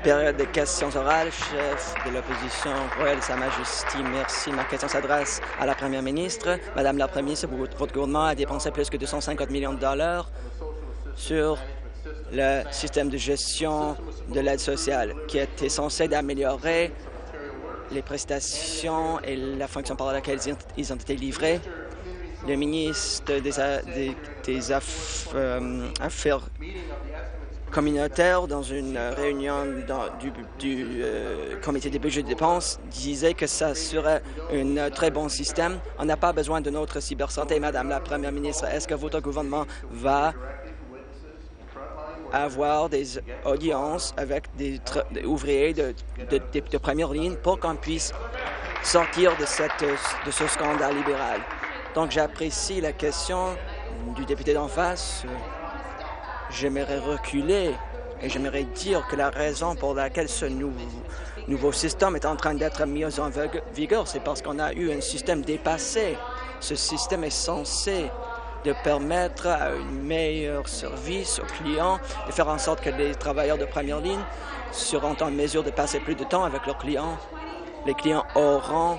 Période de questions orales, chef de l'opposition royale, Sa Majesté. Merci. Ma question s'adresse à la Première ministre. Madame la Première ministre, votre gouvernement a dépensé plus que 250 millions de dollars sur le système de gestion de l'aide sociale qui était censé d'améliorer les prestations et la fonction par laquelle ils ont été livrés. Le ministre des Affaires communautaires, dans une réunion du comité des budgets de dépenses, disait que ça serait un très bon système. On n'a pas besoin de notre cybersanté. Madame la Première ministre, est-ce que votre gouvernement va avoir des audiences avec des ouvriers de première ligne pour qu'on puisse sortir de ce scandale libéral? Donc, j'apprécie la question du député d'en face. J'aimerais reculer et j'aimerais dire que la raison pour laquelle ce nouveau système est en train d'être mis en vigueur, c'est parce qu'on a eu un système dépassé. Ce système est censé de permettre à un meilleur service aux clients, de faire en sorte que les travailleurs de première ligne seront en mesure de passer plus de temps avec leurs clients. Les clients auront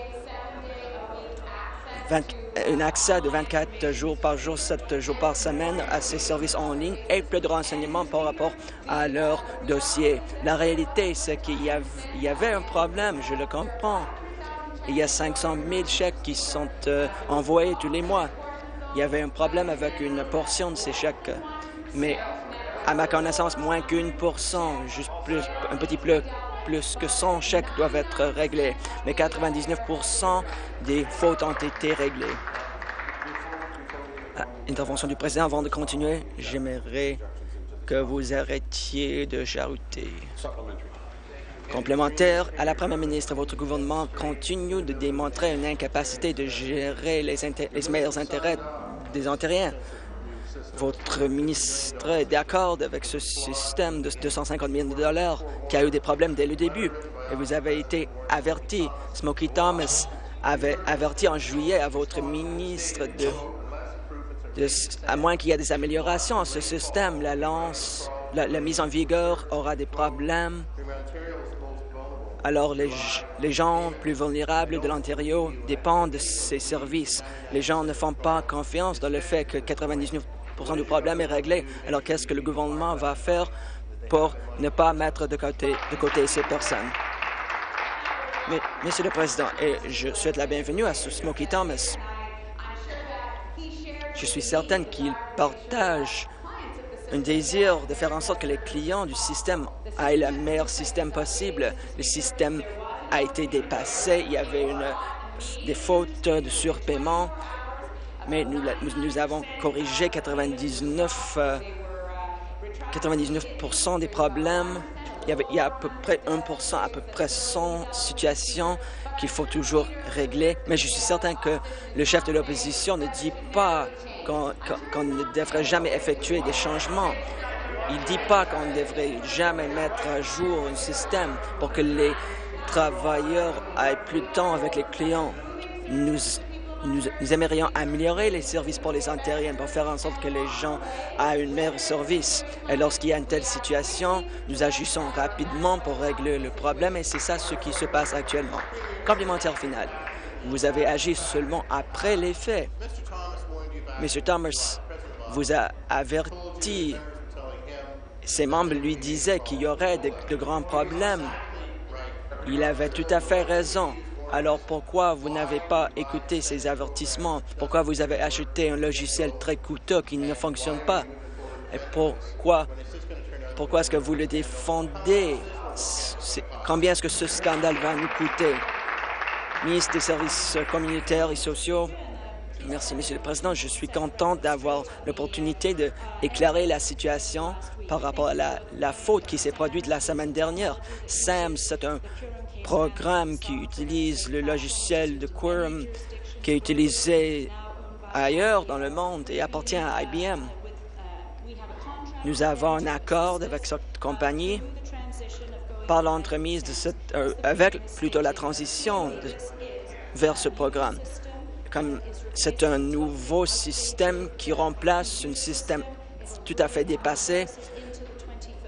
un accès de 24 jours par jour, 7 jours par semaine à ces services en ligne et plus de renseignements par rapport à leur dossier. La réalité, c'est qu'il y avait un problème, je le comprends. Il y a 500 000 chèques qui sont envoyés tous les mois. Il y avait un problème avec une portion de ces chèques, mais à ma connaissance, moins qu'1%, juste un petit peu plus que 100 chèques doivent être réglés, mais 99% des fautes ont été réglées. Intervention du président. Avant de continuer, j'aimerais que vous arrêtiez de chahuter. Complémentaire à la Première ministre, votre gouvernement continue de démontrer une incapacité de gérer les meilleurs intérêts des Ontariens. Votre ministre est d'accord avec ce système de 250 millions de dollars qui a eu des problèmes dès le début. Et vous avez été averti. Smokey Thomas avait averti en juillet à votre ministre à moins qu'il y ait des améliorations à ce système, la mise en vigueur aura des problèmes. Alors, les gens plus vulnérables de l'Ontario dépendent de ces services. Les gens ne font pas confiance dans le fait que 99% du problème est réglé. Alors, qu'est-ce que le gouvernement va faire pour ne pas mettre de côté ces personnes? Mais, Monsieur le Président, et je souhaite la bienvenue à ce Smokey Thomas. Je suis certaine qu'il partage un désir de faire en sorte que les clients du système aient le meilleur système possible. Le système a été dépassé. Il y avait des fautes de surpaiement, mais nous avons corrigé 99% des problèmes. Il y a à peu près 1%, à peu près 100 situations qu'il faut toujours régler. Mais je suis certain que le chef de l'opposition ne dit pas qu'on ne devrait jamais effectuer des changements. Il ne dit pas qu'on ne devrait jamais mettre à jour un système pour que les travailleurs aient plus de temps avec les clients. Nous aimerions améliorer les services pour les Ontariens pour faire en sorte que les gens aient un meilleur service. Et lorsqu'il y a une telle situation, nous agissons rapidement pour régler le problème et c'est ça ce qui se passe actuellement. Complémentaire final. Vous avez agi seulement après les faits. M. Thomas vous a averti. Ses membres lui disaient qu'il y aurait de grands problèmes. Il avait tout à fait raison. Alors pourquoi vous n'avez pas écouté ces avertissements? Pourquoi vous avez acheté un logiciel très coûteux qui ne fonctionne pas? Et pourquoi est-ce que vous le défendez? Combien est-ce que ce scandale va nous coûter? Ministre des Services communautaires et sociaux. Merci, Monsieur le Président. Je suis content d'avoir l'opportunité d'éclairer la situation par rapport à la faute qui s'est produite la semaine dernière. SAM, c'est un programme qui utilise le logiciel de Quorum qui est utilisé ailleurs dans le monde et appartient à IBM. Nous avons un accord avec cette compagnie par l'entremise de avec plutôt la transition vers ce programme. Comme c'est un nouveau système qui remplace un système tout à fait dépassé,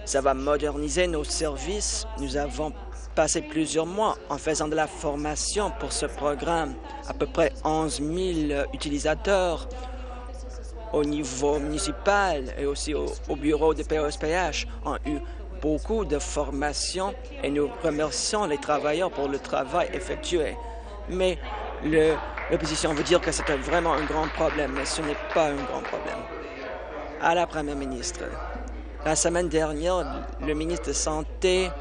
Ça va moderniser nos services. Nous avons passé plusieurs mois en faisant de la formation pour ce programme. À peu près 11 000 utilisateurs au niveau municipal et aussi au bureau de POSPH ont eu beaucoup de formation et nous remercions les travailleurs pour le travail effectué. Mais l'opposition veut dire que c'est vraiment un grand problème, mais ce n'est pas un grand problème. À la Première ministre, la semaine dernière, le ministre de la Santé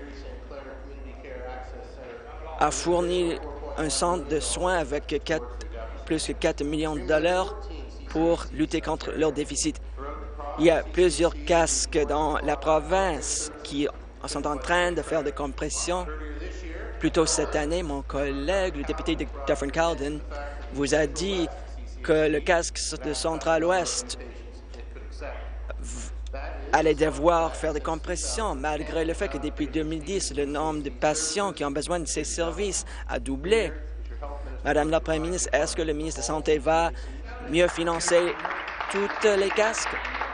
a fourni un centre de soins avec plus que 4 millions de dollars pour lutter contre leur déficit. Il y a plusieurs casques dans la province qui sont en train de faire des compressions. Plus tôt cette année, mon collègue, le député de Dufferin-Caledon, vous a dit que le casque de Central-Ouest allait devoir faire des compressions, malgré le fait que depuis 2010, le nombre de patients qui ont besoin de ces services a doublé. Madame la Première ministre, est-ce que le ministre de la Santé va mieux financer toutes les casques?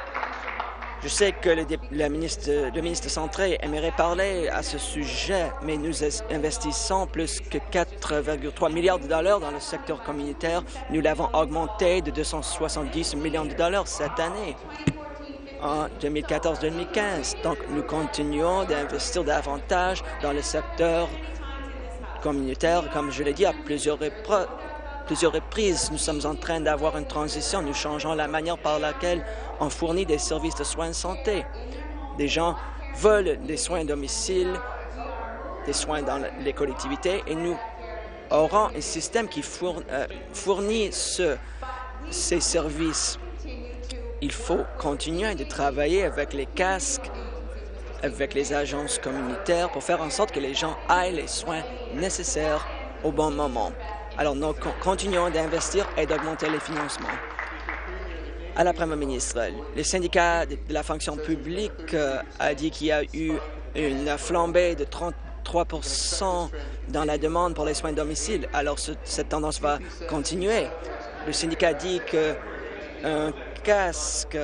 Je sais que le ministre de la Santé aimerait parler à ce sujet, mais nous investissons plus que 4,3 milliards de dollars dans le secteur communautaire. Nous l'avons augmenté de 270 millions de dollars cette année, en 2014-2015. Donc, nous continuons d'investir davantage dans le secteur communautaire. Comme je l'ai dit à plusieurs reprises, nous sommes en train d'avoir une transition. Nous changeons la manière par laquelle on fournit des services de soins de santé. Des gens veulent des soins à domicile, des soins dans les collectivités, et nous aurons un système qui fournit ces services. Il faut continuer de travailler avec les casques, avec les agences communautaires pour faire en sorte que les gens aient les soins nécessaires au bon moment. Alors, nous continuons d'investir et d'augmenter les financements. À la Première ministre, le syndicat de la fonction publique a dit qu'il y a eu une flambée de 33 % dans la demande pour les soins de domicile. Alors, cette tendance va continuer. Le syndicat dit qu'un casque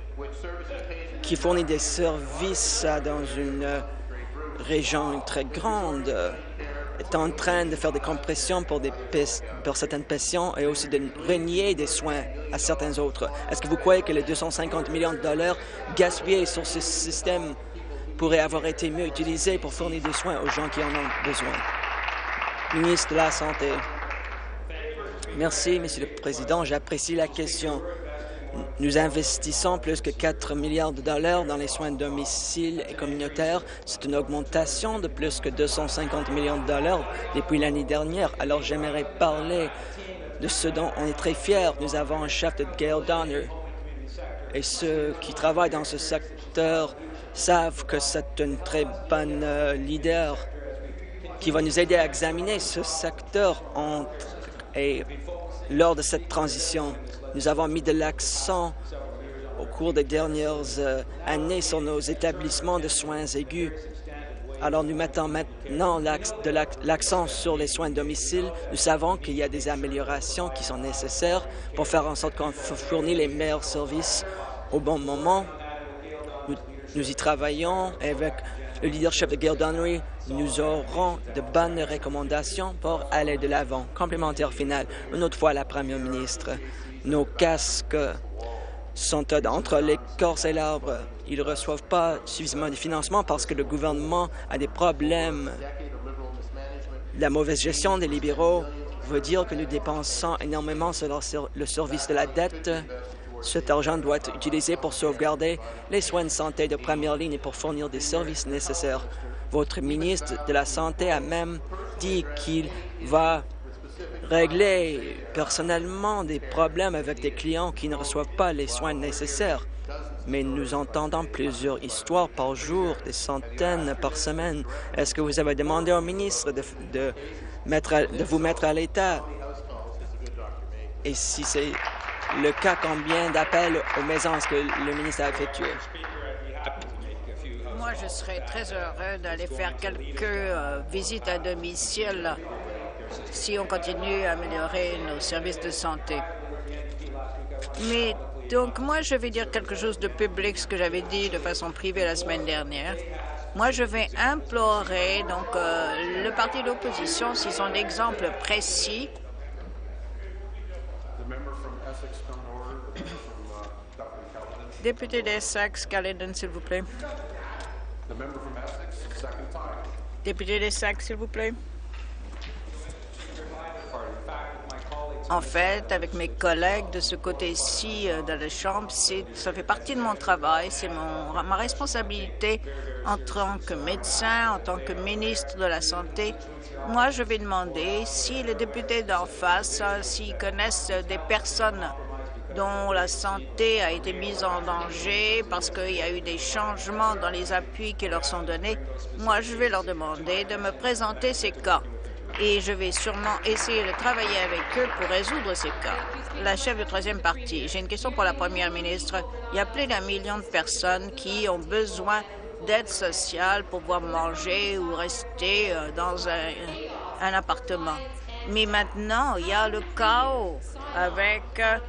qui fournit des services dans une région très grande est en train de faire des compressions pour certaines patients et aussi de renier des soins à certains autres. Est-ce que vous croyez que les 250 millions de dollars gaspillés sur ce système pourraient avoir été mieux utilisés pour fournir des soins aux gens qui en ont besoin? Ministre de la Santé. Merci, Monsieur le Président. J'apprécie la question. Nous investissons plus que 4 milliards de dollars dans les soins de domicile et communautaires. C'est une augmentation de plus que 250 millions de dollars depuis l'année dernière. Alors, j'aimerais parler de ce dont on est très fiers. Nous avons un chef de Gail Donner. Et ceux qui travaillent dans ce secteur savent que c'est une très bonne leader qui va nous aider à examiner ce secteur lors de cette transition. Nous avons mis de l'accent au cours des dernières années sur nos établissements de soins aigus. Alors, nous mettons maintenant l'accent sur les soins de domicile. Nous savons qu'il y a des améliorations qui sont nécessaires pour faire en sorte qu'on fournit les meilleurs services au bon moment. Nous y travaillons avec le leadership de Gail Donnery. Nous aurons de bonnes recommandations pour aller de l'avant. Complémentaire final, une autre fois à la Première ministre. Nos casques sont entre l'écorce et l'arbre. Ils ne reçoivent pas suffisamment de financement parce que le gouvernement a des problèmes. La mauvaise gestion des libéraux veut dire que nous dépensons énormément sur le service de la dette. Cet argent doit être utilisé pour sauvegarder les soins de santé de première ligne et pour fournir des services nécessaires. Votre ministre de la Santé a même dit qu'il va régler personnellement des problèmes avec des clients qui ne reçoivent pas les soins nécessaires. Mais nous entendons plusieurs histoires par jour, des centaines par semaine. Est-ce que vous avez demandé au ministre de vous mettre à l'état? Et si c'est le cas, combien d'appels aux maisons est-ce que le ministre a effectué? Moi, je serais très heureux d'aller faire quelques visites à domicile si on continue à améliorer nos services de santé. Mais Donc, moi, je vais dire quelque chose de public, ce que j'avais dit de façon privée la semaine dernière. Moi, je vais implorer le parti d'opposition, s'ils ont d'exemples précis. Député d'Essex, Caledon, s'il vous plaît. Député d'Essex, s'il vous plaît. En fait, avec mes collègues de ce côté-ci de la Chambre, ça fait partie de mon travail, c'est ma responsabilité en tant que médecin, en tant que ministre de la Santé. Moi, je vais demander si les députés d'en face, s'ils connaissent des personnes dont la santé a été mise en danger parce qu'il y a eu des changements dans les appuis qui leur sont donnés, moi, je vais leur demander de me présenter ces cas. Et je vais sûrement essayer de travailler avec eux pour résoudre ces cas. La chef du troisième parti, j'ai une question pour la première ministre. Il y a plus d'1 million de personnes qui ont besoin d'aide sociale pour pouvoir manger ou rester dans un appartement. Mais maintenant, il y a le chaos avec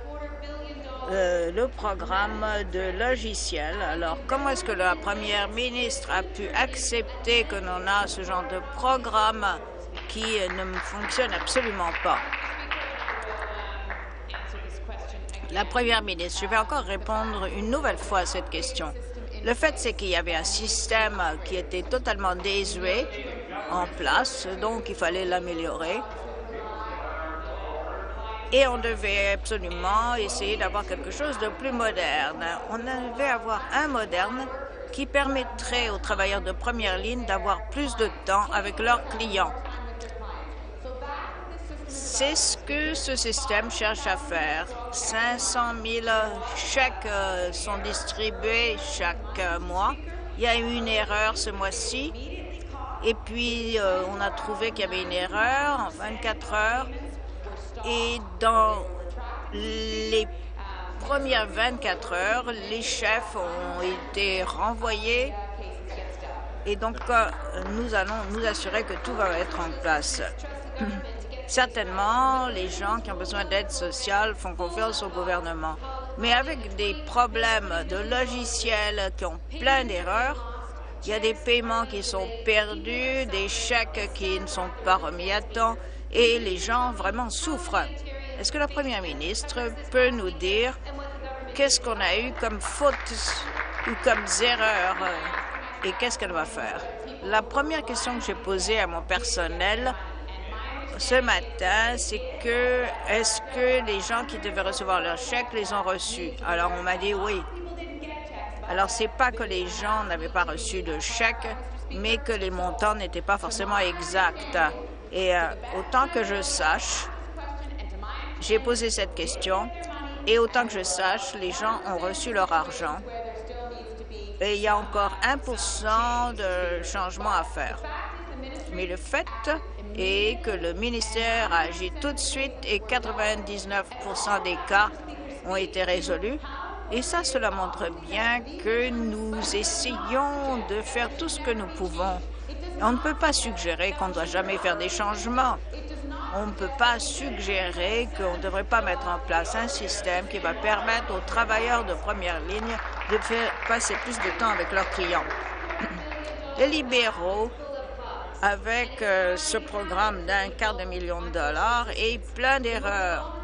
le programme de logiciels. Alors, comment est-ce que la première ministre a pu accepter que l'on a ce genre de programme qui ne fonctionne absolument pas? La première ministre, je vais encore répondre une nouvelle fois à cette question. Le fait, c'est qu'il y avait un système qui était totalement désuet en place, donc il fallait l'améliorer. Et on devait absolument essayer d'avoir quelque chose de plus moderne. On devait avoir un moderne qui permettrait aux travailleurs de première ligne d'avoir plus de temps avec leurs clients. C'est ce que ce système cherche à faire. 500 000 chèques sont distribués chaque mois. Il y a eu une erreur ce mois-ci. Et puis, on a trouvé qu'il y avait une erreur en 24 heures. Et dans les premières 24 heures, les chefs ont été renvoyés. Et donc, nous allons nous assurer que tout va être en place. Certainement, les gens qui ont besoin d'aide sociale font confiance au gouvernement. Mais avec des problèmes de logiciels qui ont plein d'erreurs, il y a des paiements qui sont perdus, des chèques qui ne sont pas remis à temps, et les gens vraiment souffrent. Est-ce que la première ministre peut nous dire qu'est-ce qu'on a eu comme fautes ou comme erreurs et qu'est-ce qu'elle va faire? La première question que j'ai posée à mon personnel ce matin, c'est que est-ce que les gens qui devaient recevoir leurs chèques les ont reçus? Alors, on m'a dit oui. Alors, c'est pas que les gens n'avaient pas reçu de chèques, mais que les montants n'étaient pas forcément exacts. Et autant que je sache, j'ai posé cette question, et autant que je sache, les gens ont reçu leur argent. Et il y a encore 1% de changement à faire. Mais le fait est que le ministère a agi tout de suite et 99% des cas ont été résolus. Et ça, cela montre bien que nous essayons de faire tout ce que nous pouvons. On ne peut pas suggérer qu'on ne doit jamais faire des changements. On ne peut pas suggérer qu'on ne devrait pas mettre en place un système qui va permettre aux travailleurs de première ligne de faire passer plus de temps avec leurs clients. Les libéraux, avec ce programme d'1/4 million de dollars et plein d'erreurs,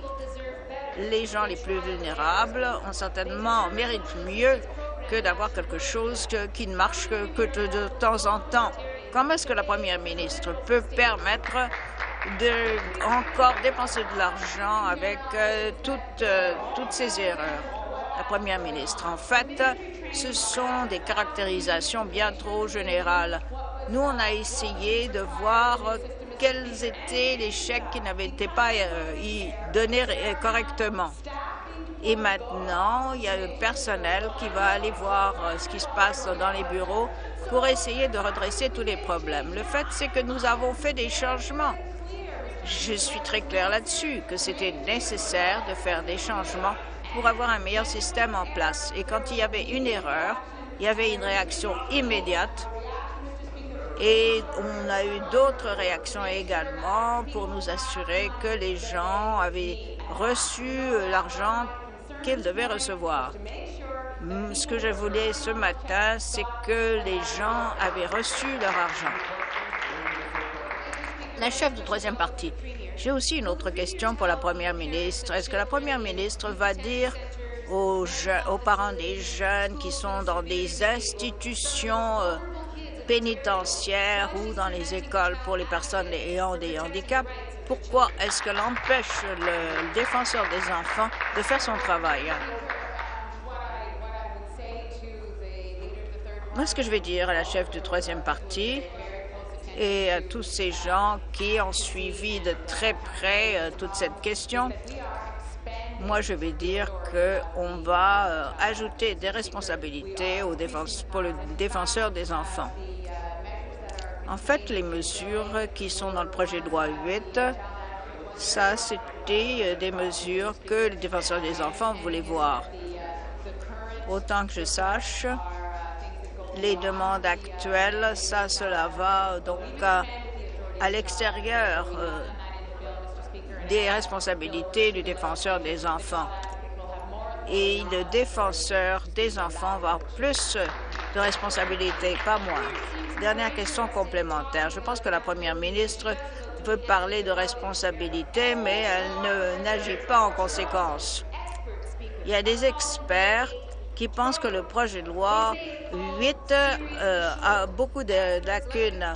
les gens les plus vulnérables ont certainement méritent mieux que d'avoir quelque chose qui ne marche que de temps en temps. Comment est-ce que la première ministre peut permettre de encore dépenser de l'argent avec toutes ces erreurs? La première ministre, en fait, ce sont des caractérisations bien trop générales. Nous, on a essayé de voir quels étaient les chèques qui n'avaient été pas donnés correctement. Et maintenant, il y a le personnel qui va aller voir ce qui se passe dans les bureaux pour essayer de redresser tous les problèmes. Le fait, c'est que nous avons fait des changements. Je suis très claire là-dessus, que c'était nécessaire de faire des changements pour avoir un meilleur système en place. Et quand il y avait une erreur, il y avait une réaction immédiate. Et on a eu d'autres réactions également pour nous assurer que les gens avaient reçu l'argent qu'ils devaient recevoir. Ce que je voulais ce matin, c'est que les gens avaient reçu leur argent. La chef du troisième parti, j'ai aussi une autre question pour la première ministre. Est-ce que la première ministre va dire aux parents des jeunes qui sont dans des institutions pénitentiaires ou dans les écoles pour les personnes ayant des handicaps, pourquoi est-ce qu'elle empêche le défenseur des enfants de faire son travail? Moi, ce que je vais dire à la chef du troisième parti et à tous ces gens qui ont suivi de très près toute cette question, moi, je vais dire qu'on va ajouter des responsabilités pour le défenseur des enfants. En fait, les mesures qui sont dans le projet de loi 8, ça, c'était des mesures que le défenseur des enfants voulait voir. Autant que je sache, les demandes actuelles, cela va donc à l'extérieur des responsabilités du défenseur des enfants. Et le défenseur des enfants va avoir plus de responsabilités, pas moins. Dernière question complémentaire. Je pense que la première ministre peut parler de responsabilité, mais elle n'agit pas en conséquence. Il y a des experts qui pensent que le projet de loi 8 a beaucoup de lacunes.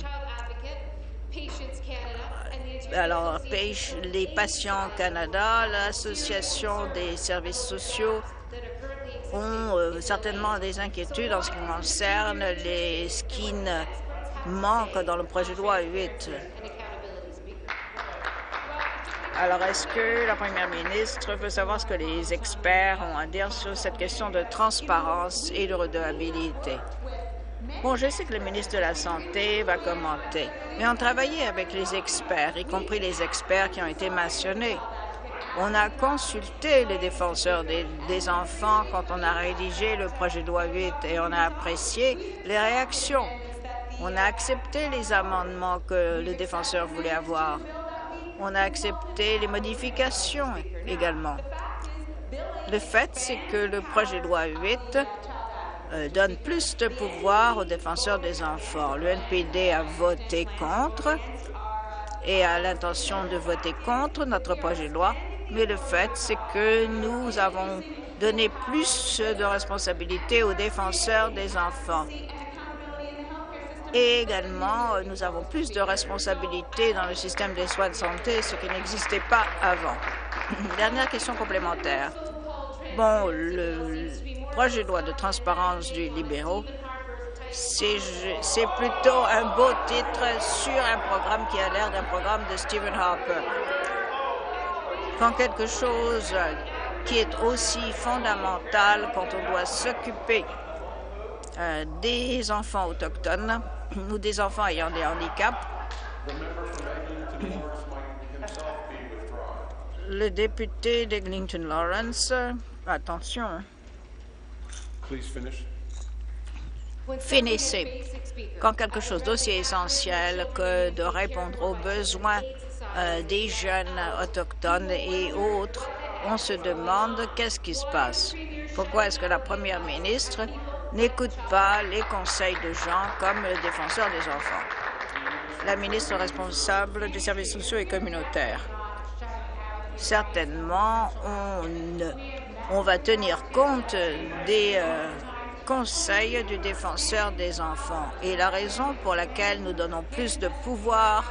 Alors, les Patients Canada, l'Association des services sociaux ont certainement des inquiétudes en ce qui concerne ce qui manque dans le projet de loi 8. Alors, est-ce que la première ministre veut savoir ce que les experts ont à dire sur cette question de transparence et de redevabilité? Bon, je sais que le ministre de la Santé va commenter, mais on travaillait avec les experts, y compris les experts qui ont été mentionnés. On a consulté les défenseurs des enfants quand on a rédigé le projet de loi 8 et on a apprécié les réactions. On a accepté les amendements que le défenseur voulait avoir. On a accepté les modifications également. Le fait, c'est que le projet de loi 8 donne plus de pouvoir aux défenseurs des enfants. Le NPD a voté contre et a l'intention de voter contre notre projet de loi, mais le fait, c'est que nous avons donné plus de responsabilités aux défenseurs des enfants. Et également, nous avons plus de responsabilités dans le système des soins de santé, ce qui n'existait pas avant. Dernière question complémentaire. Bon, le projet de loi de transparence du libéraux, c'est plutôt un beau titre sur un programme qui a l'air d'un programme de Stephen Harper. Quand quelque chose qui est aussi fondamental, quand on doit s'occuper des enfants autochtones ou des enfants ayant des handicaps, le député d'Eglinton Lawrence, attention, finissez. Quand quelque chose d'aussi essentiel que de répondre aux besoins des jeunes autochtones et autres, on se demande qu'est-ce qui se passe. Pourquoi est-ce que la première ministre n'écoute pas les conseils de gens comme le défenseur des enfants? La ministre responsable des services sociaux et communautaires. Certainement, on va tenir compte des conseils du défenseur des enfants. Et la raison pour laquelle nous donnons plus de pouvoir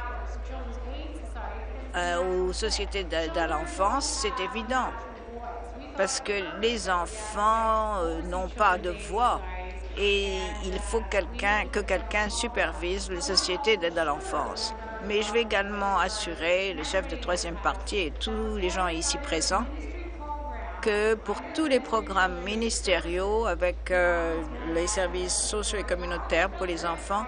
aux sociétés d'aide à l'enfance, c'est évident. Parce que les enfants n'ont pas de voix et il faut que quelqu'un supervise les sociétés d'aide à l'enfance. Mais je vais également assurer le chef de troisième parti et tous les gens ici présents que pour tous les programmes ministériaux avec les services sociaux et communautaires pour les enfants,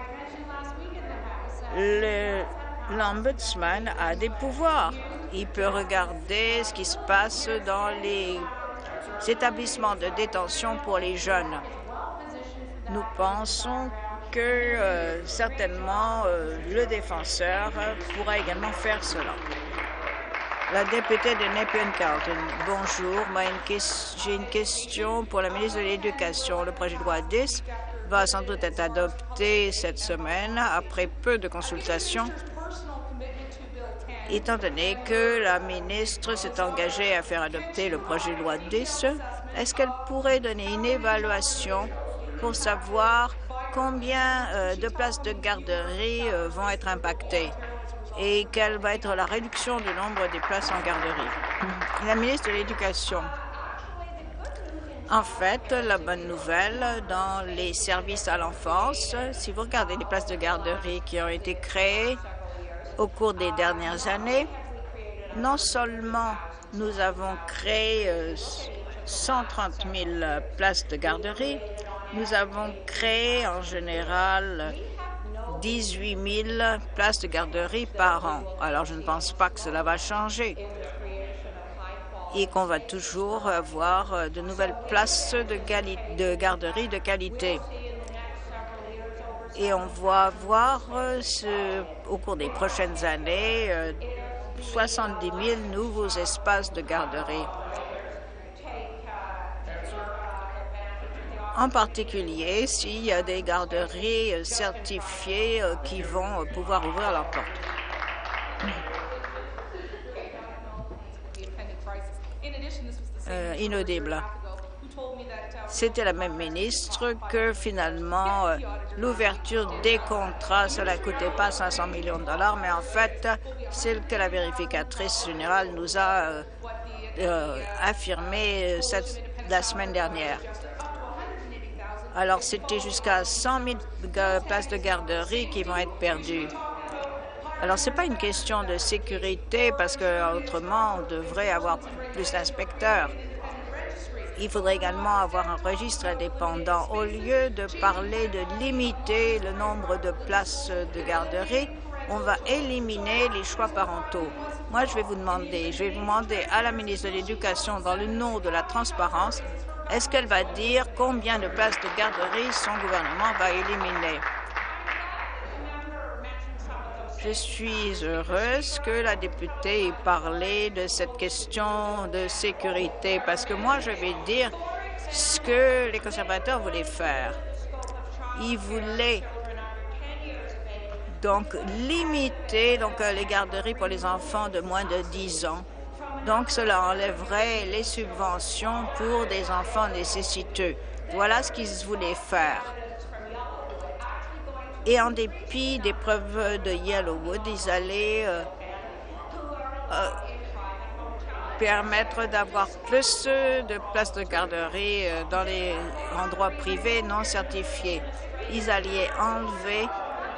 l'Ombudsman a des pouvoirs. Il peut regarder ce qui se passe dans les établissements de détention pour les jeunes. Nous pensons que certainement le défenseur pourra également faire cela. La députée de Nepean-Carleton. Bonjour. J'ai une question pour la ministre de l'Éducation. Le projet de loi 10 va sans doute être adopté cette semaine après peu de consultations. Étant donné que la ministre s'est engagée à faire adopter le projet de loi 10, est-ce qu'elle pourrait donner une évaluation pour savoir combien de places de garderie vont être impactées et quelle va être la réduction du nombre des places en garderie? La ministre de l'Éducation. En fait, la bonne nouvelle dans les services à l'enfance, si vous regardez les places de garderie qui ont été créées au cours des dernières années, non seulement nous avons créé 130 000 places de garderie, nous avons créé en général 18 000 places de garderie par an. Alors, je ne pense pas que cela va changer et qu'on va toujours avoir de nouvelles places de garderie de qualité. Et on va voir au cours des prochaines années 70 000 nouveaux espaces de garderie. En particulier s'il y a des garderies certifiées qui vont pouvoir ouvrir leurs portes. Inaudible. C'était la même ministre que finalement l'ouverture des contrats, cela ne coûtait pas 500 millions de dollars, mais en fait, c'est que la vérificatrice générale nous a affirmé la semaine dernière. Alors, c'était jusqu'à 100 000 places de garderie qui vont être perdues. Alors, ce n'est pas une question de sécurité parce qu'autrement, on devrait avoir plus d'inspecteurs. Il faudrait également avoir un registre indépendant. Au lieu de parler de limiter le nombre de places de garderie, on va éliminer les choix parentaux. Moi, je vais vous demander à la ministre de l'Éducation, dans le nom de la transparence, est-ce qu'elle va dire combien de places de garderie son gouvernement va éliminer? Je suis heureuse que la députée ait parlé de cette question de sécurité parce que moi, je vais dire ce que les conservateurs voulaient faire. Ils voulaient donc limiter les garderies pour les enfants de moins de 10 ans. Donc, cela enlèverait les subventions pour des enfants nécessiteux. Voilà ce qu'ils voulaient faire. Et en dépit des preuves de Yellowwood, ils allaient permettre d'avoir plus de places de garderie dans les endroits privés non certifiés. Ils allaient enlever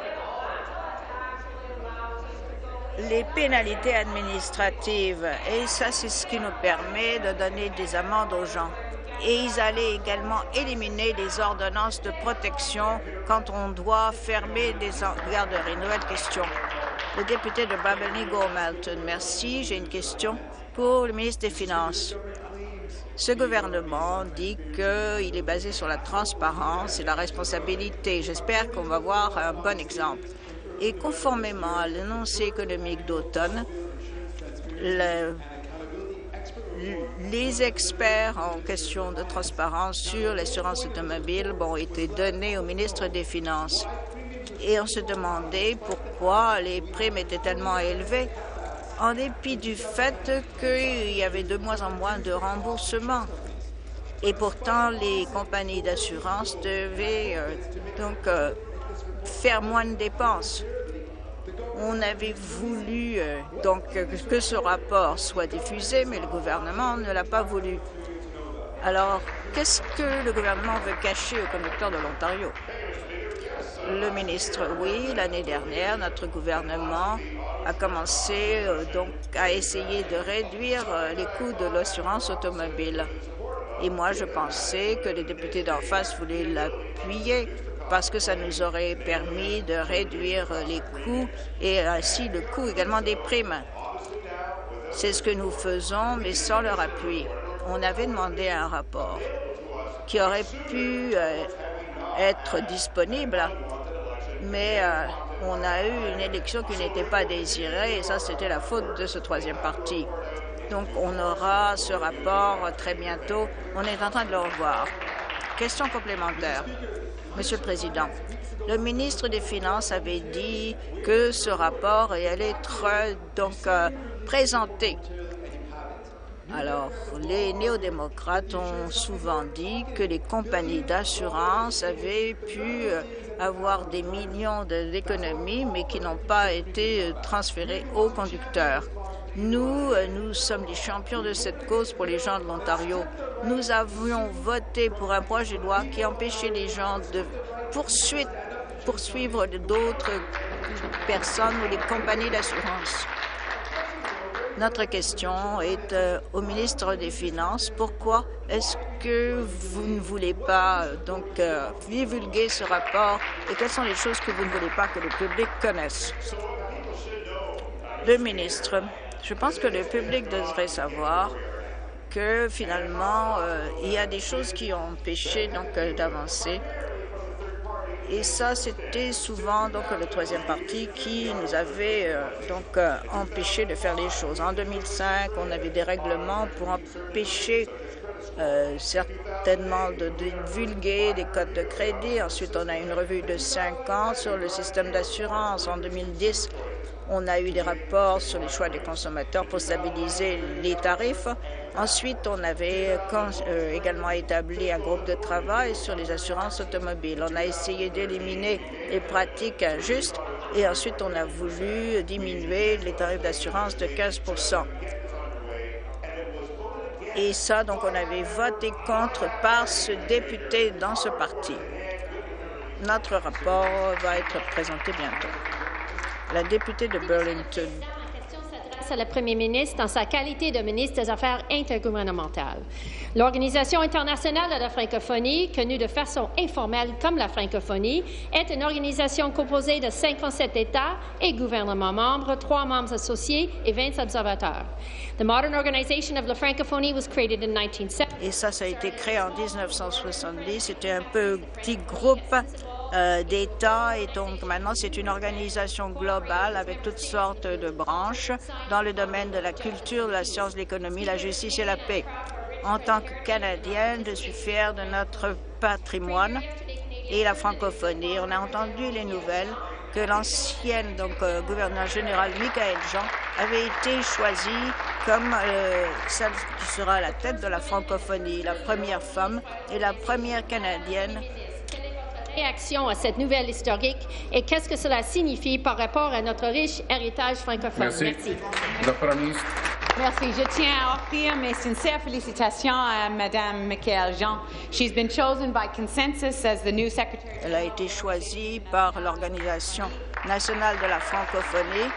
les pénalités administratives. Et ça, c'est ce qui nous permet de donner des amendes aux gens. Et ils allaient également éliminer les ordonnances de protection quand on doit fermer des garderies. Nouvelle question. Le député de Balbany-Go-Malton. Merci. J'ai une question pour le ministre des Finances. Ce gouvernement dit qu'il est basé sur la transparence et la responsabilité. J'espère qu'on va voir un bon exemple. Et conformément à l'énoncé économique d'automne, les experts en question de transparence sur l'assurance automobile ont été donnés au ministre des Finances. Et on se demandait pourquoi les primes étaient tellement élevées, en dépit du fait qu'il y avait de moins en moins de remboursements. Et pourtant, les compagnies d'assurance devaient faire moins de dépenses. On avait voulu que ce rapport soit diffusé, mais le gouvernement ne l'a pas voulu. Alors, qu'est-ce que le gouvernement veut cacher aux conducteurs de l'Ontario? Le ministre, oui, l'année dernière, notre gouvernement a commencé à essayer de réduire les coûts de l'assurance automobile. Et moi, je pensais que les députés d'en face voulaient l'appuyer parce que ça nous aurait permis de réduire les coûts et ainsi le coût également des primes. C'est ce que nous faisons, mais sans leur appui. On avait demandé un rapport qui aurait pu être disponible, mais on a eu une élection qui n'était pas désirée et ça, c'était la faute de ce troisième parti. Donc, on aura ce rapport très bientôt. On est en train de le revoir. Question complémentaire. Monsieur le Président, le ministre des Finances avait dit que ce rapport allait être présenté. Alors, les néo-démocrates ont souvent dit que les compagnies d'assurance avaient pu avoir des millions d'économies, mais qui n'ont pas été transférées aux conducteurs. Nous sommes les champions de cette cause pour les gens de l'Ontario. Nous avions voté pour un projet de loi qui empêchait les gens de poursuivre d'autres personnes ou les compagnies d'assurance. Notre question est au ministre des Finances. Pourquoi est-ce que vous ne voulez pas divulguer ce rapport et quelles sont les choses que vous ne voulez pas que le public connaisse? Le ministre, je pense que le public devrait savoir que finalement, il y a des choses qui ont empêché d'avancer. Et ça, c'était souvent le troisième parti qui nous avait empêché de faire les choses. En 2005, on avait des règlements pour empêcher certainement de divulguer des codes de crédit. Ensuite, on a une revue de 5 ans sur le système d'assurance. En 2010, on a eu des rapports sur les choix des consommateurs pour stabiliser les tarifs. Ensuite, on avait également établi un groupe de travail sur les assurances automobiles. On a essayé d'éliminer les pratiques injustes et ensuite, on a voulu diminuer les tarifs d'assurance de 15 %. Et ça, donc, on avait voté contre par ce député dans ce parti. Notre rapport va être présenté bientôt. La députée de Burlington. À la Premier ministre dans sa qualité de ministre des Affaires intergouvernementales. L'Organisation internationale de la francophonie, connue de façon informelle comme la francophonie, est une organisation composée de 57 États et gouvernements membres, 3 membres associés et 20 observateurs. The modern organization of la francophonie was created in 1970. Et ça a été créé en 1970. C'était un petit groupe d'États et donc maintenant c'est une organisation globale avec toutes sortes de branches dans le domaine de la culture, de la science, de l'économie, la justice et la paix. En tant que Canadienne, je suis fière de notre patrimoine et la francophonie. On a entendu les nouvelles que l'ancienne gouverneur général Michaël Jean avait été choisie comme celle qui sera à la tête de la francophonie, la première femme et la première Canadienne. Réaction à cette nouvelle historique et qu'est-ce que cela signifie par rapport à notre riche héritage francophone? Merci. La Première ministre. Merci. Je tiens à offrir mes sincères félicitations à Mme Michaël Jean. She's been chosen by consensus as the new secretary. Elle a été choisie par l'Organisation nationale de la francophonie,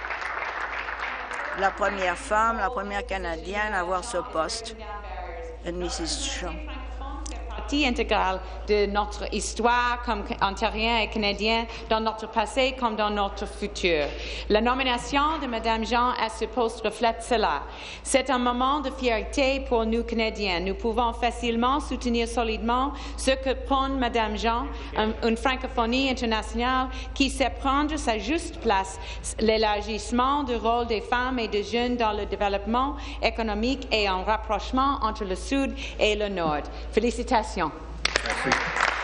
la première femme, la première Canadienne à avoir ce poste. Mrs. Jean. Intégrale de notre histoire comme Ontariens et Canadiens dans notre passé comme dans notre futur. La nomination de Mme Jean à ce poste reflète cela. C'est un moment de fierté pour nous Canadiens. Nous pouvons facilement soutenir solidement ce que prône Mme Jean, une francophonie internationale qui sait prendre sa juste place, l'élargissement du rôle des femmes et des jeunes dans le développement économique et un rapprochement entre le Sud et le Nord. Félicitations. Merci.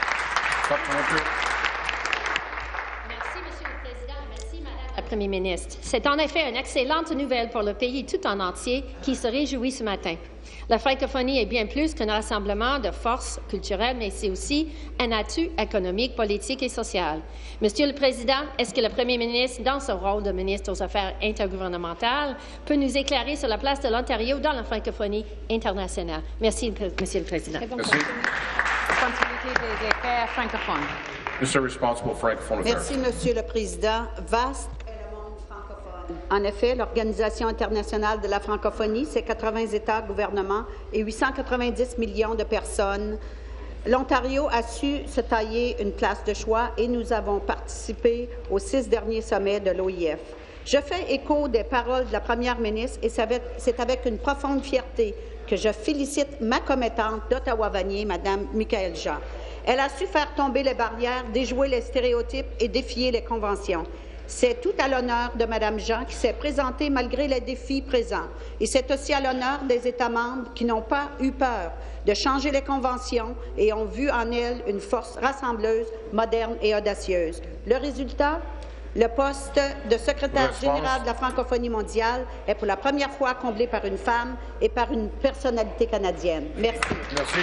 Merci, Monsieur le Président. Merci, Madame la Première ministre. C'est en effet une excellente nouvelle pour le pays tout en entier qui se réjouit ce matin. La francophonie est bien plus qu'un rassemblement de forces culturelles, mais c'est aussi un atout économique, politique et social. Monsieur le Président, est-ce que le Premier ministre, dans son rôle de ministre aux Affaires intergouvernementales, peut nous éclairer sur la place de l'Ontario dans la francophonie internationale? Merci, Monsieur le Président. Merci. Continuité des affaires francophones. Mr. Responsible Francophone Affairs. Merci, Monsieur le Président. Vaste est le monde francophone. En effet, l'Organisation internationale de la francophonie, c'est 80 États, gouvernements et 890 millions de personnes. L'Ontario a su se tailler une place de choix et nous avons participé aux 6 derniers sommets de l'OIF. Je fais écho des paroles de la Première ministre et c'est avec une profonde fierté que je félicite ma commettante d'Ottawa-Vanier, Mme Michaël Jean. Elle a su faire tomber les barrières, déjouer les stéréotypes et défier les conventions. C'est tout à l'honneur de Mme Jean qui s'est présentée malgré les défis présents. Et c'est aussi à l'honneur des États membres qui n'ont pas eu peur de changer les conventions et ont vu en elle une force rassembleuse, moderne et audacieuse. Le résultat? Le poste de secrétaire général de la francophonie mondiale est pour la première fois comblé par une femme et par une personnalité canadienne. Merci. Merci.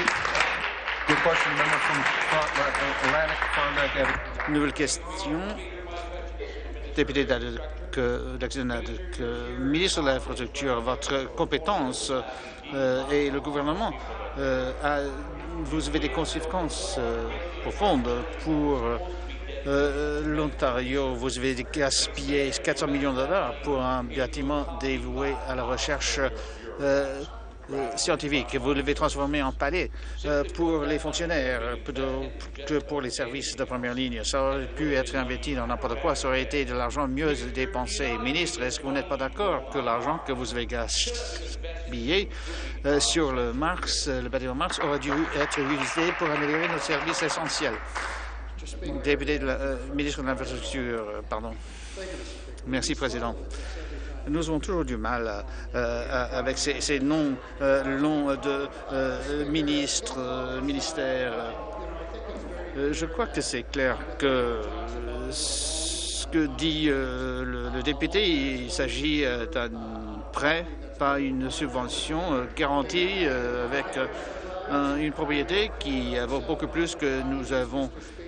Nouvelle question. Député d'Atlantic, ministre de l'Infrastructure, votre compétence et le gouvernement, vous avez des conséquences profondes pour l'Ontario. Vous avez gaspillé 400 millions de dollars pour un bâtiment dévoué à la recherche scientifique. Vous l'avez transformé en palais pour les fonctionnaires, plutôt que pour les services de première ligne. Ça aurait pu être investi dans n'importe quoi. Ça aurait été de l'argent mieux dépensé. Ministre, est-ce que vous n'êtes pas d'accord que l'argent que vous avez gaspillé sur le bâtiment Marx aurait dû être utilisé pour améliorer nos services essentiels? Député ministre de l'Infrastructure, pardon. Merci, Président. Nous avons toujours du mal avec ces noms longs de ministères. Je crois que c'est clair que ce que dit le député, il s'agit d'un prêt, pas une subvention garantie avec une propriété qui vaut beaucoup plus que nous avons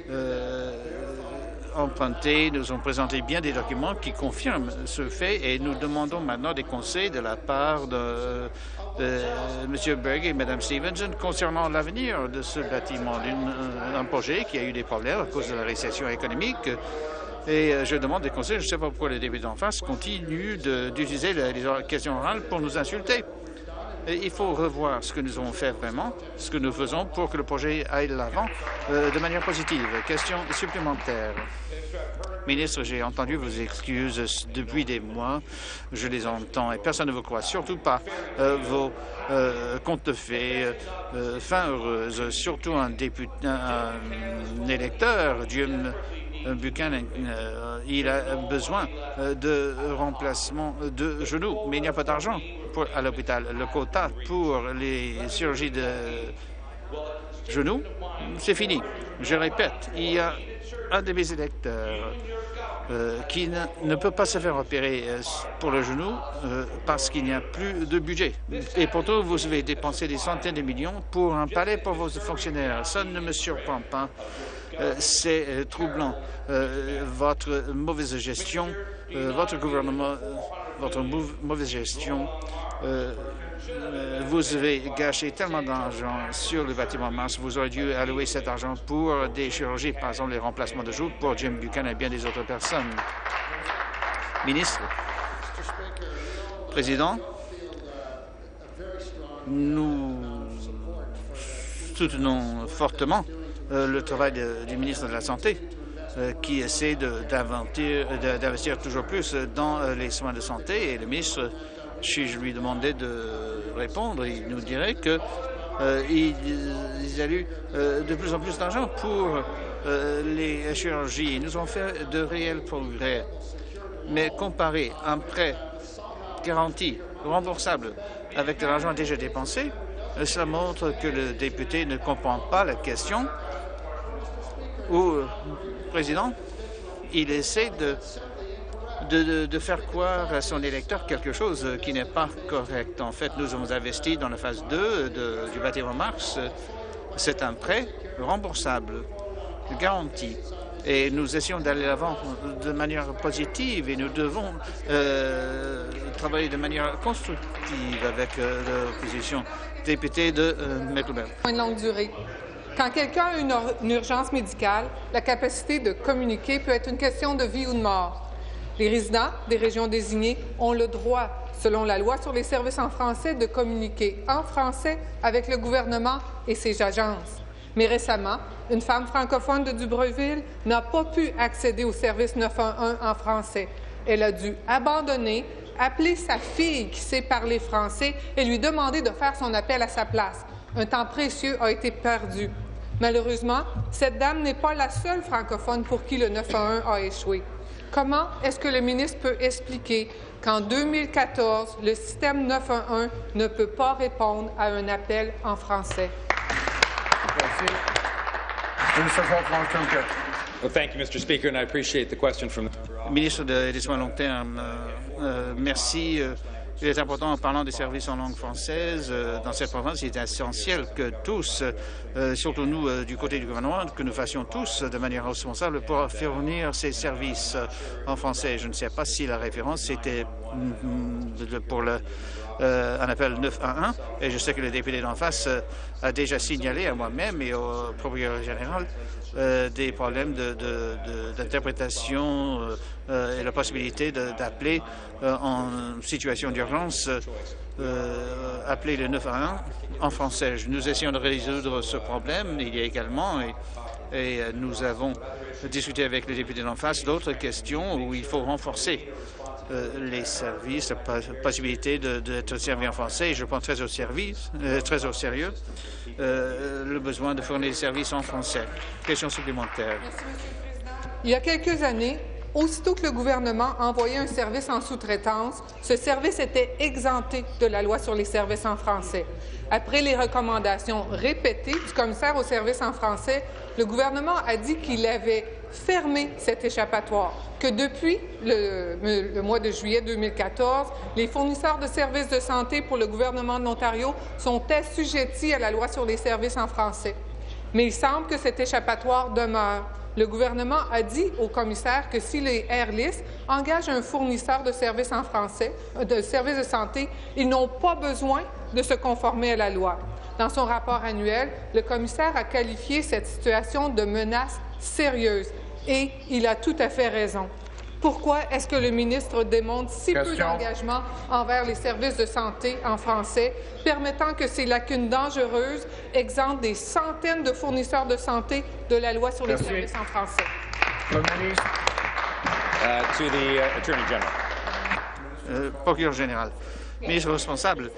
emprunté. Nous avons présenté bien des documents qui confirment ce fait et nous demandons maintenant des conseils de la part de M. Berg et Mme Stevenson concernant l'avenir de ce bâtiment, un projet qui a eu des problèmes à cause de la récession économique. Et je demande des conseils. Je ne sais pas pourquoi les députés en face continuent d'utiliser les questions orales pour nous insulter. Et il faut revoir ce que nous avons fait vraiment, ce que nous faisons pour que le projet aille de l'avant de manière positive. Question supplémentaire. Ministre, j'ai entendu vos excuses depuis des mois. Je les entends et personne ne vous croit, surtout pas vos contes de fées, fin heureuse, surtout un électeur, Jim Buchanan, il a besoin de remplacement de genoux, mais il n'y a pas d'argent à l'hôpital. Le quota pour les chirurgies de genoux, c'est fini. Je répète, il y a un de mes électeurs qui ne peut pas se faire opérer pour le genou parce qu'il n'y a plus de budget. Et pourtant, vous avez dépensé des centaines de millions pour un palais pour vos fonctionnaires. Ça ne me surprend pas. C'est troublant. Votre mauvaise gestion, votre gouvernement, votre mauvaise gestion, vous avez gâché tellement d'argent sur le bâtiment Mars. Vous auriez dû allouer cet argent pour des chirurgies, par exemple les remplacements de joues pour Jim Buchanan et bien des autres personnes. Ministre, Président, nous soutenons fortement le travail du ministre de la Santé qui essaie d'investir toujours plus dans les soins de santé. Et le ministre, si je lui demandais de répondre, il nous dirait que ils allouent de plus en plus d'argent pour les chirurgies. Nous avons fait de réels progrès. Mais comparer un prêt garanti, remboursable, avec de l'argent déjà dépensé, cela montre que le député ne comprend pas la question où, Président, il essaie de faire croire à son électeur quelque chose qui n'est pas correct. En fait, nous avons investi dans la phase 2 du bâtiment Marx. C'est un prêt remboursable, garanti. Et nous essayons d'aller de l'avant de manière positive et nous devons travailler de manière constructive avec l'opposition. Député de Mecklenburg. Une longue durée. Quand quelqu'un a une urgence médicale, la capacité de communiquer peut être une question de vie ou de mort. Les résidents des régions désignées ont le droit, selon la loi sur les services en français, de communiquer en français avec le gouvernement et ses agences. Mais récemment, une femme francophone de Dubreuilville n'a pas pu accéder au service 911 en français. Elle a dû abandonner, appeler sa fille qui sait parler français et lui demander de faire son appel à sa place. Un temps précieux a été perdu. Malheureusement, cette dame n'est pas la seule francophone pour qui le 911 a échoué. Comment est-ce que le ministre peut expliquer qu'en 2014, le système 911 ne peut pas répondre à un appel en français? Merci. Minister of Health, Long-Term Care. Well, thank you, Mr. Speaker, and I appreciate the question from the Ministre des Soins à long terme, merci. Il est important, en parlant des services en langue française, dans cette province, il est essentiel que tous, surtout nous du côté du gouvernement, que nous fassions tous de manière responsable pour fournir ces services en français. Je ne sais pas si la référence c'était pour un appel 911, et je sais que le député d'en face a déjà signalé à moi-même et au procureur général des problèmes d'interprétation et la possibilité d'appeler en situation d'urgence, appeler le 911 en français. Nous essayons de résoudre ce problème. Il y a également, et nous avons discuté avec le député d'en face, d'autres questions où il faut renforcer les services, la possibilité d'être servi en français. Je prends très au sérieux le besoin de fournir des services en français. Question supplémentaire. Merci, M. le Président. Il y a quelques années, aussitôt que le gouvernement envoyait un service en sous-traitance, ce service était exempté de la loi sur les services en français. Après les recommandations répétées du commissaire aux services en français, le gouvernement a dit qu'il avait fermé cet échappatoire, que depuis le mois de juillet 2014, les fournisseurs de services de santé pour le gouvernement de l'Ontario sont assujettis à la loi sur les services en français. Mais il semble que cet échappatoire demeure. Le gouvernement a dit au commissaire que si les Airlist engagent un fournisseur de services en français, de services de santé, ils n'ont pas besoin de se conformer à la loi. Dans son rapport annuel, le commissaire a qualifié cette situation de menace sérieuse et il a tout à fait raison. Pourquoi est-ce que le ministre démontre si peu d'engagement envers les services de santé en français, permettant que ces lacunes dangereuses exemptent des centaines de fournisseurs de santé de la loi sur les services en français? to the Attorney General. Procureur général. Ministre responsable.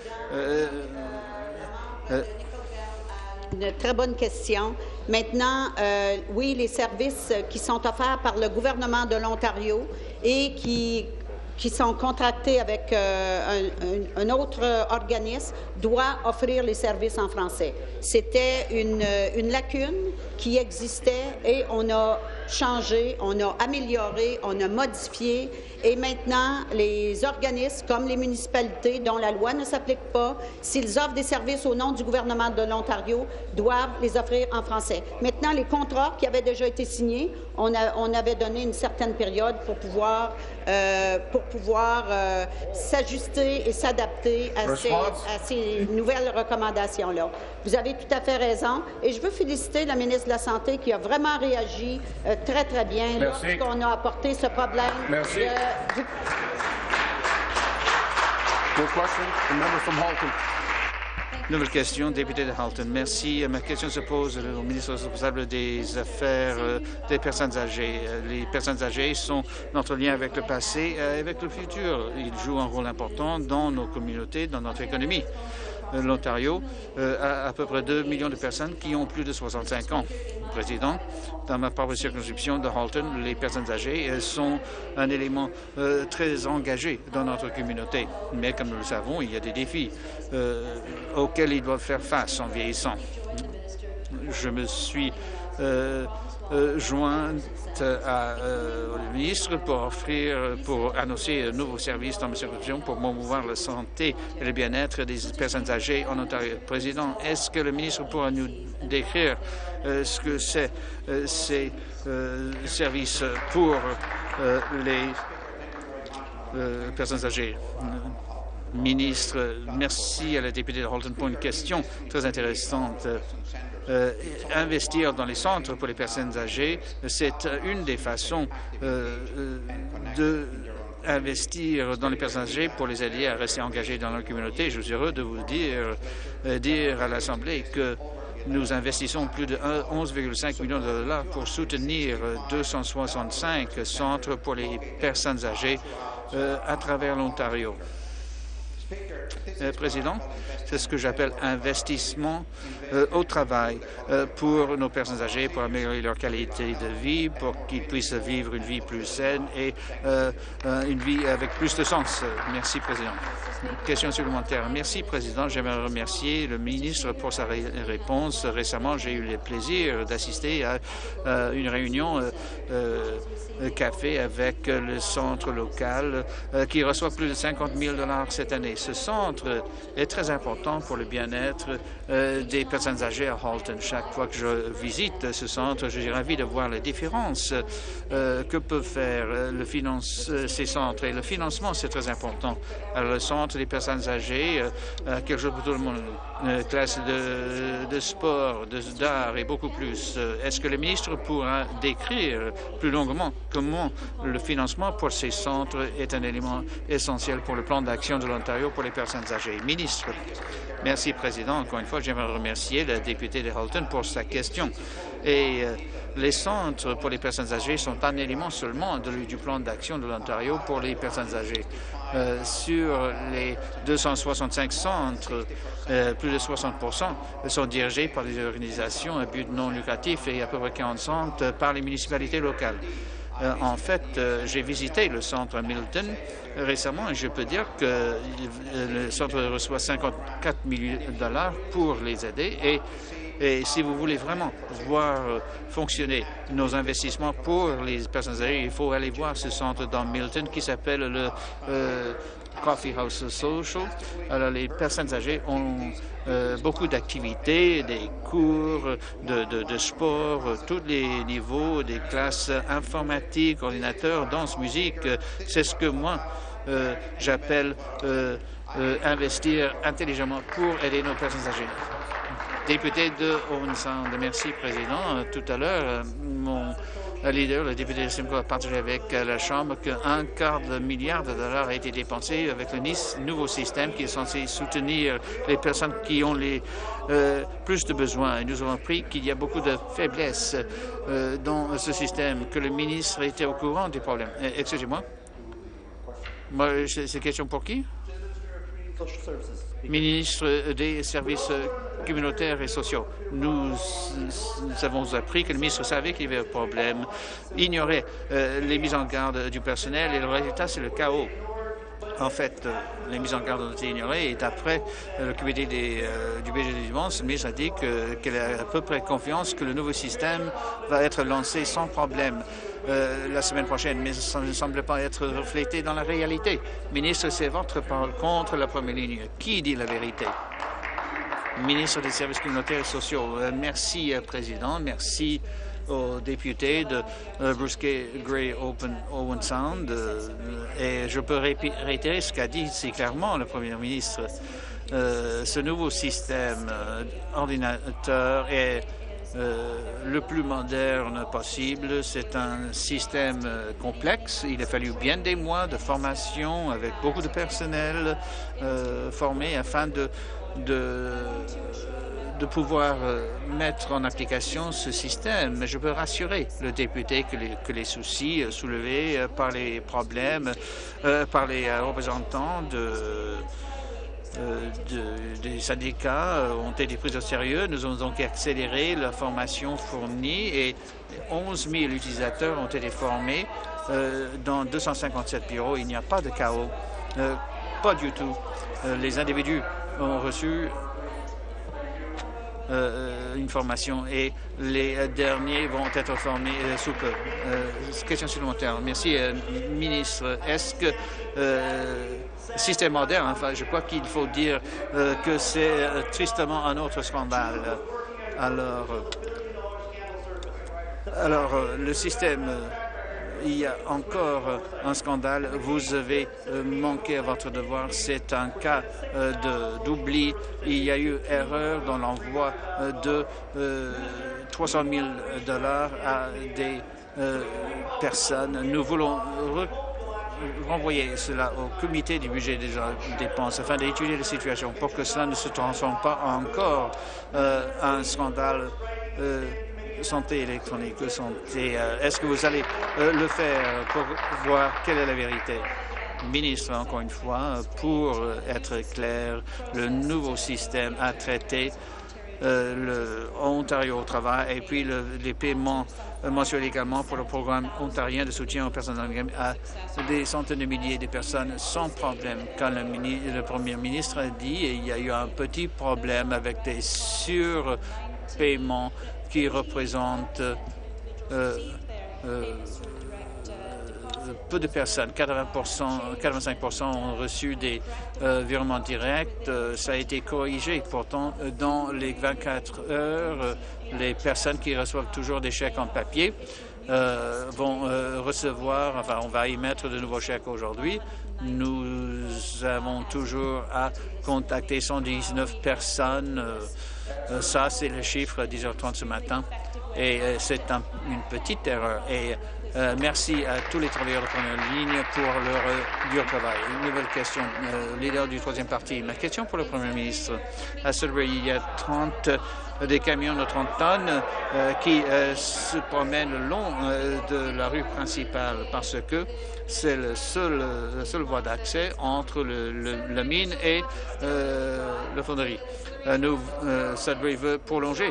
Une très bonne question. Maintenant, oui, les services qui sont offerts par le gouvernement de l'Ontario et qui sont contractés avec un autre organisme doit offrir les services en français. C'était une lacune qui existait et on a changé, on a amélioré, on a modifié et maintenant les organismes comme les municipalités dont la loi ne s'applique pas, s'ils offrent des services au nom du gouvernement de l'Ontario, doivent les offrir en français. Maintenant, les contrats qui avaient déjà été signés, on avait donné une certaine période pour pouvoir s'ajuster et s'adapter à ces nouvelles recommandations-là. Vous avez tout à fait raison. Et je veux féliciter la ministre de la Santé qui a vraiment réagi très, très bien lorsqu'on a apporté ce problème. Merci. Nouvelle question, député de Halton. Merci. Ma question se pose au ministre responsable des Affaires des personnes âgées. Les personnes âgées sont notre lien avec le passé et avec le futur. Ils jouent un rôle important dans nos communautés, dans notre économie. L'Ontario a à peu près 2 millions de personnes qui ont plus de 65 ans. Président, dans ma propre circonscription de Halton, les personnes âgées sont un élément très engagé dans notre communauté. Mais comme nous le savons, il y a des défis auxquels ils doivent faire face en vieillissant. Je me suis jointe au ministre pour annoncer un nouveau service dans ma circonscription pour promouvoir la santé et le bien-être des personnes âgées en Ontario. Président, est-ce que le ministre pourra nous décrire ce que c'est ces services pour les personnes âgées? Ministre, merci à la députée de Halton pour une question très intéressante. Investir dans les centres pour les personnes âgées, c'est une des façons d'investir dans les personnes âgées pour les aider à rester engagées dans leur communauté. Je suis heureux de vous dire à l'Assemblée que nous investissons plus de 11,5 millions de dollars pour soutenir 265 centres pour les personnes âgées à travers l'Ontario. Président, c'est ce que j'appelle investissement au travail pour nos personnes âgées, pour améliorer leur qualité de vie, pour qu'ils puissent vivre une vie plus saine et une vie avec plus de sens. Merci, Président. Question supplémentaire. Merci, Président. J'aimerais remercier le ministre pour sa réponse. Récemment, j'ai eu le plaisir d'assister à une réunion café avec le centre local qui reçoit plus de 50 000 $ cette année. Ce centre est très important pour le bien-être des personnes âgées à Halton. Chaque fois que je visite ce centre, je suis ravi de voir les différences que peuvent faire ces centres. Et le financement, c'est très important. Alors, le centre des personnes âgées, quelque chose pour tout le monde, classe de sport, d'art et beaucoup plus. Est-ce que le ministre pourra décrire plus longuement comment le financement pour ces centres est un élément essentiel pour le plan d'action de l'Ontario pour les personnes âgées? Ministre. Merci, Président. Encore une fois, j'aimerais remercier le député de Halton pour sa question. Et les centres pour les personnes âgées sont un élément seulement du plan d'action de l'Ontario pour les personnes âgées. Sur les 265 centres, plus de 60% sont dirigés par des organisations à but non lucratif et à peu près 40% par les municipalités locales. En fait, j'ai visité le centre à Milton récemment et je peux dire que le centre reçoit 54 000 $ pour les aider. Et si vous voulez vraiment voir fonctionner nos investissements pour les personnes âgées, il faut aller voir ce centre dans Milton qui s'appelle le Coffee House Social. Alors, les personnes âgées ont beaucoup d'activités, des cours de sport, tous les niveaux, des classes informatiques, ordinateurs, danse, musique. C'est ce que moi, j'appelle investir intelligemment pour aider nos personnes âgées. Député de Owen Sound. Merci, Président. Tout à l'heure, mon leader, le député de Simcoe, a partagé avec la Chambre qu'un quart de milliard de $ a été dépensé avec le nouveau système qui est censé soutenir les personnes qui ont plus de besoins. Et nous avons appris qu'il y a beaucoup de faiblesses dans ce système, que le ministre était au courant des problèmes. Excusez-moi. C'est question pour qui? Ministre des Services communautaires et sociaux. Nous avons appris que le ministre savait qu'il y avait un problème, ignorait les mises en garde du personnel et le résultat, c'est le chaos. En fait, les mises en garde ont été ignorées et d'après le comité du budget du dimanche, le ministre a dit qu'elle a à peu près confiance que le nouveau système va être lancé sans problème la semaine prochaine, mais ça ne semble pas être reflété dans la réalité. Ministre, c'est votre parole contre la première ligne. Qui dit la vérité? Ministre des Services communautaires et sociaux. Merci, Président. Merci aux députés de Bruce Grey Owen Sound. Et je peux réitérer ce qu'a dit si clairement le Premier ministre. Ce nouveau système ordinateur est le plus moderne possible. C'est un système complexe. Il a fallu bien des mois de formation avec beaucoup de personnel formé afin de pouvoir mettre en application ce système. Mais je peux rassurer le député que les soucis soulevés par les problèmes, par les représentants des syndicats ont été pris au sérieux. Nous avons donc accéléré la formation fournie et 11 000 utilisateurs ont été formés dans 257 bureaux. Il n'y a pas de chaos, pas du tout. Les individus ont reçu une formation et les derniers vont être formés sous peu. Question supplémentaire. Merci, ministre. Est-ce que système moderne, enfin, je crois qu'il faut dire que c'est tristement un autre scandale. Alors le système, il y a encore un scandale. Vous avez manqué à votre devoir. C'est un cas d'oubli. Il y a eu erreur dans l'envoi de 300 000 $ à des personnes. Nous voulons renvoyer cela au comité du budget des dépenses afin d'étudier la situation pour que cela ne se transforme pas encore en scandale santé électronique, santé. Est-ce que vous allez le faire pour voir quelle est la vérité? Ministre, encore une fois, pour être clair, le nouveau système a traité le Ontario au travail et puis les paiements mensuels également pour le programme ontarien de soutien aux personnes handicapées à des centaines de milliers de personnes sans problème. Quand le Premier ministre a dit il y a eu un petit problème avec des surpaiements qui représentent peu de personnes, 85% ont reçu des virements directs. Ça a été corrigé. Pourtant, dans les 24 heures, les personnes qui reçoivent toujours des chèques en papier vont recevoir, enfin, on va émettre de nouveaux chèques aujourd'hui. Nous avons toujours à contacter 119 personnes. Ça, c'est le chiffre à 10h30 ce matin. Et c'est une petite erreur. Et merci à tous les travailleurs de première ligne pour leur dur travail. Une nouvelle question, leader du troisième parti. Ma question pour le Premier ministre. À Sudbury, il y a des camions de 30 tonnes qui se promènent le long de la rue principale parce que c'est la seule voie d'accès entre la mine et la fonderie. Sudbury veut prolonger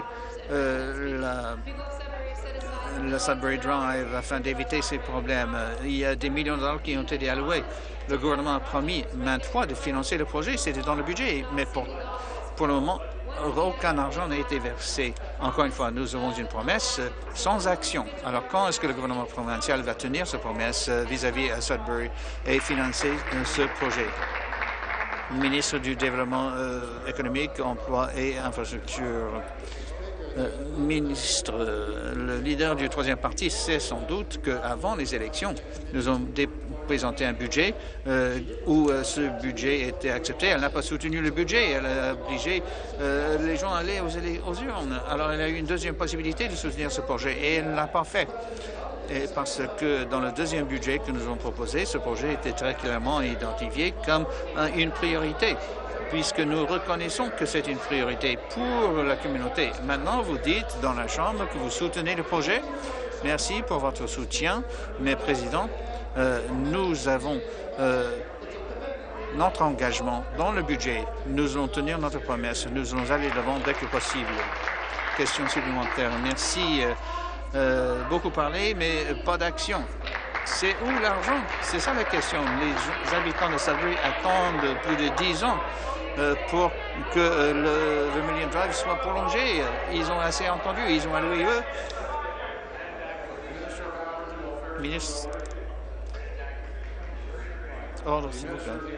le Sudbury Drive afin d'éviter ces problèmes. Il y a des millions de dollars qui ont été alloués. Le gouvernement a promis maintes fois de financer le projet. C'était dans le budget, mais pour le moment, aucun argent n'a été versé. Encore une fois, nous avons une promesse sans action. Alors, quand est-ce que le gouvernement provincial va tenir cette promesse vis-à-vis à Sudbury et financer ce projet? Ministre du Développement économique, emploi et infrastructure. Ministre, le leader du troisième parti sait sans doute qu'avant les élections, nous avons présenté un budget où ce budget était accepté. Elle n'a pas soutenu le budget. Elle a obligé les gens à aller aux urnes. Alors, elle a eu une deuxième possibilité de soutenir ce projet et elle ne l'a pas fait. Et parce que dans le deuxième budget que nous avons proposé, ce projet était très clairement identifié comme une priorité, puisque nous reconnaissons que c'est une priorité pour la communauté. Maintenant, vous dites dans la Chambre que vous soutenez le projet. Merci pour votre soutien. Mais, Président, nous avons notre engagement dans le budget. Nous allons tenir notre promesse. Nous allons aller de l'avant dès que possible. Question supplémentaire. Merci. Beaucoup parlé, mais pas d'action. C'est où l'argent? C'est ça la question. Les habitants de Sudbury attendent plus de 10 ans pour que le Vermilion Drive soit prolongé. Ils ont assez entendu. Ils ont alloué eux. Ministre. Ordre, s'il vous plaît.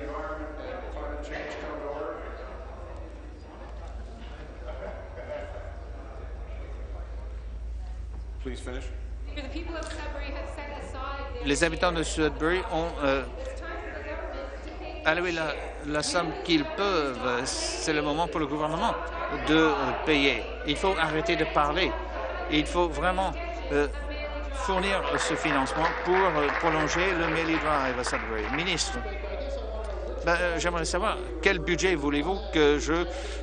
Les habitants de Sudbury ont alloué la somme qu'ils peuvent. C'est le moment pour le gouvernement de payer. Il faut arrêter de parler. Il faut vraiment fournir ce financement pour prolonger le Melly Drive à Sudbury. Ministre, j'aimerais savoir quel budget voulez-vous que je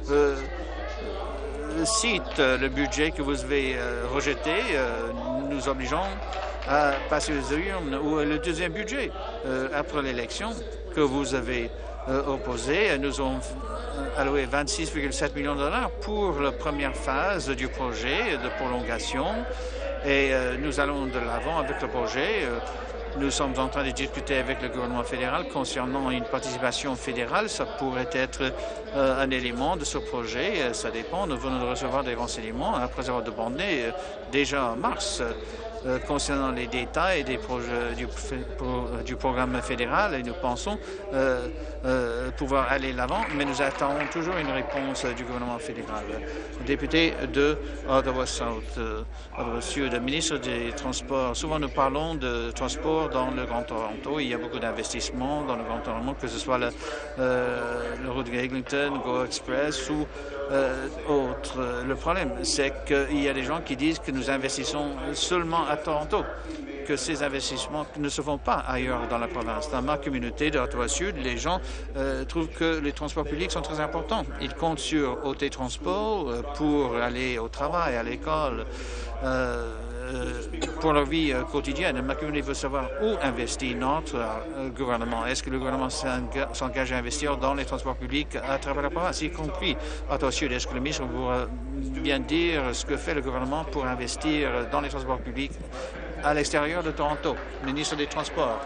cite le budget que vous avez rejeté, nous obligeons à passer aux urnes, ou le deuxième budget après l'élection que vous avez opposé. Nous avons alloué 26,7 millions de dollars pour la première phase du projet de prolongation et nous allons de l'avant avec le projet. Nous sommes en train de discuter avec le gouvernement fédéral concernant une participation fédérale. Ça pourrait être un élément de ce projet. Ça dépend. Nous venons de recevoir des renseignements après avoir demandé déjà en mars concernant les détails des projets du programme fédéral et nous pensons pouvoir aller de l'avant, mais nous attendons toujours une réponse du gouvernement fédéral. Député de Ottawa-South, Ottawa-Sud, ministre des Transports. Souvent, nous parlons de transport dans le Grand Toronto. Il y a beaucoup d'investissements dans le Grand Toronto, que ce soit la route de Eglinton, Go Express ou autre. Le problème, c'est qu'il y a des gens qui disent que nous investissons seulement à Toronto, que ces investissements ne se font pas ailleurs dans la province. Dans ma communauté de Ottawa-Sud, les gens trouvent que les transports publics sont très importants. Ils comptent sur OT Transport pour aller au travail, à l'école. pour leur vie quotidienne. Ma communauté veut savoir où investit notre gouvernement. Est-ce que le gouvernement s'engage à investir dans les transports publics à travers la province, y compris à Ottawa-Sud? Est-ce que le ministre pourra bien dire ce que fait le gouvernement pour investir dans les transports publics à l'extérieur de Toronto? Ministre des Transports.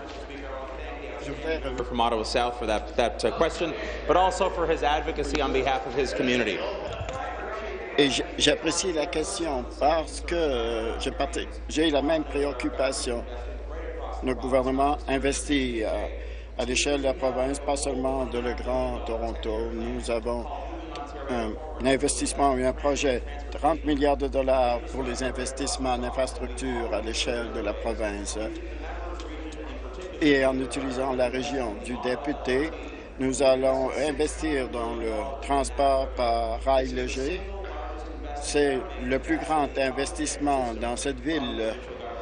From Ottawa South for that question, but also for his advocacy on behalf of his community. Et j'apprécie la question parce que j'ai la même préoccupation. Le gouvernement investit à l'échelle de la province, pas seulement de le Grand Toronto. Nous avons un investissement et un projet de 30 milliards de dollars pour les investissements en infrastructure à l'échelle de la province. Et en utilisant la région du député, nous allons investir dans le transport par rail léger. C'est le plus grand investissement dans cette ville.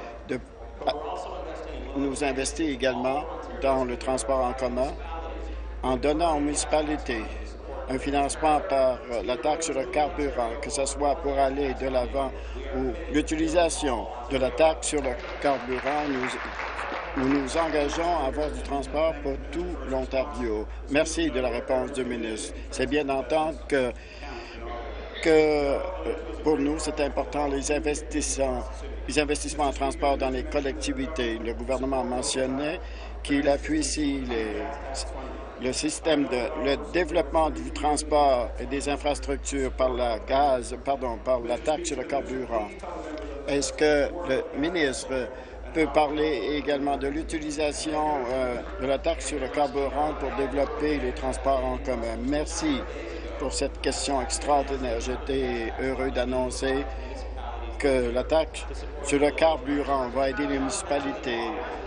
Nous investissons également dans le transport en commun en donnant aux municipalités un financement par la taxe sur le carburant, que ce soit pour aller de l'avant ou l'utilisation de la taxe sur le carburant. Nous nous engageons à avoir du transport pour tout l'Ontario. Merci de la réponse du ministre. C'est bien d'entendre que pour nous, c'est important les investissements en transport dans les collectivités. Le gouvernement a mentionné qu'il appuie ici le développement du transport et des infrastructures par la taxe sur le carburant. Est-ce que le ministre peut parler également de l'utilisation de la taxe sur le carburant pour développer les transports en commun? Merci pour cette question extraordinaire. J'étais heureux d'annoncer que la taxe sur le carburant va aider les municipalités.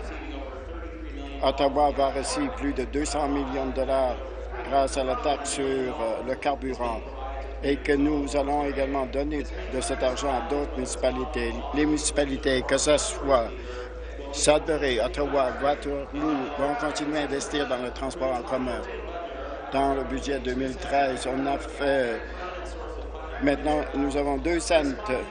Ottawa va recevoir plus de 200 millions de dollars grâce à la taxe sur le carburant et que nous allons également donner de cet argent à d'autres municipalités. Les municipalités, que ce soit Sudbury, Ottawa, Waterloo, vont continuer à investir dans le transport en commun. Dans le budget 2013, on a fait... Maintenant, nous avons 2 cents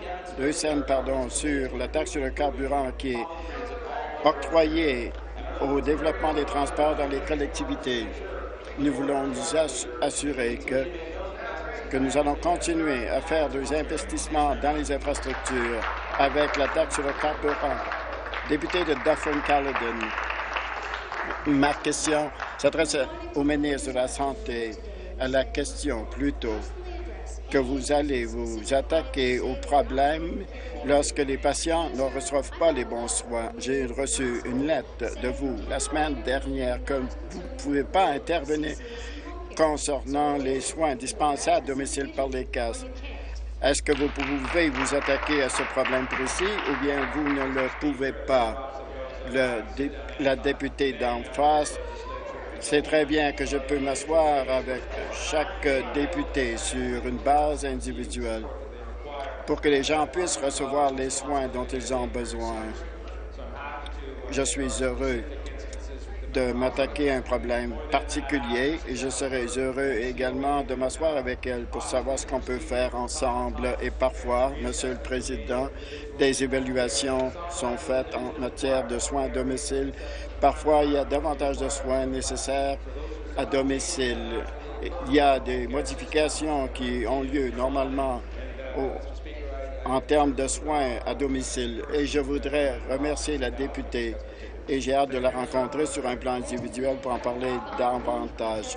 sur la taxe sur le carburant qui est octroyée au développement des transports dans les collectivités. Nous voulons nous assurer que nous allons continuer à faire des investissements dans les infrastructures avec la taxe sur le carburant. Député de Dufferin-Caledon, ma question s'adresse au ministre de la Santé, à la question plutôt que vous allez vous attaquer aux problèmes lorsque les patients ne reçoivent pas les bons soins. J'ai reçu une lettre de vous la semaine dernière que vous ne pouvez pas intervenir concernant les soins dispensés à domicile par les CAS. Est-ce que vous pouvez vous attaquer à ce problème précis ou bien vous ne le pouvez pas? La députée d'en face, c'est très bien que je peux m'asseoir avec chaque député sur une base individuelle pour que les gens puissent recevoir les soins dont ils ont besoin. Je suis heureux de m'attaquer à un problème particulier et je serai heureux également de m'asseoir avec elle pour savoir ce qu'on peut faire ensemble. Et parfois, Monsieur le Président, des évaluations sont faites en matière de soins à domicile. Parfois, il y a davantage de soins nécessaires à domicile. Il y a des modifications qui ont lieu normalement en termes de soins à domicile. Et je voudrais remercier la députée et j'ai hâte de la rencontrer sur un plan individuel pour en parler davantage.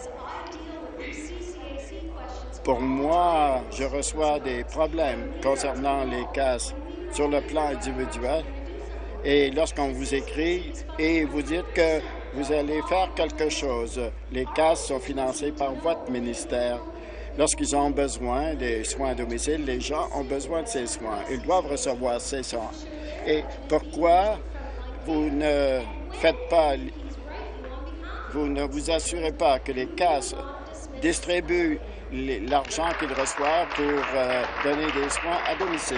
Pour moi, je reçois des problèmes concernant les CAS sur le plan individuel. Et lorsqu'on vous écrit et vous dites que vous allez faire quelque chose, les CAS sont financés par votre ministère. Lorsqu'ils ont besoin des soins à domicile, les gens ont besoin de ces soins. Ils doivent recevoir ces soins. Et pourquoi vous ne vous assurez pas que les CAS distribuent l'argent qu'ils reçoivent pour donner des soins à domicile?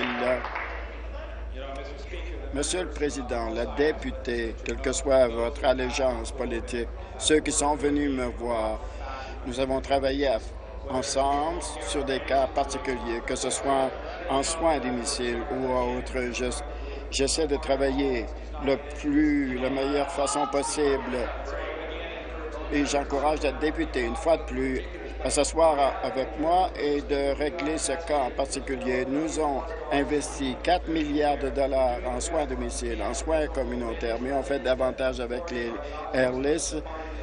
Monsieur le Président, la députée, quelle que soit votre allégeance politique, ceux qui sont venus me voir, nous avons travaillé ensemble sur des cas particuliers, que ce soit en soins à domicile ou autre. J'essaie de travailler la meilleure façon possible et j'encourage la députée, une fois de plus, à s'asseoir avec moi et de régler ce cas en particulier. Nous avons investi 4 milliards de dollars en soins à domicile, en soins communautaires, mais on fait davantage avec les Airless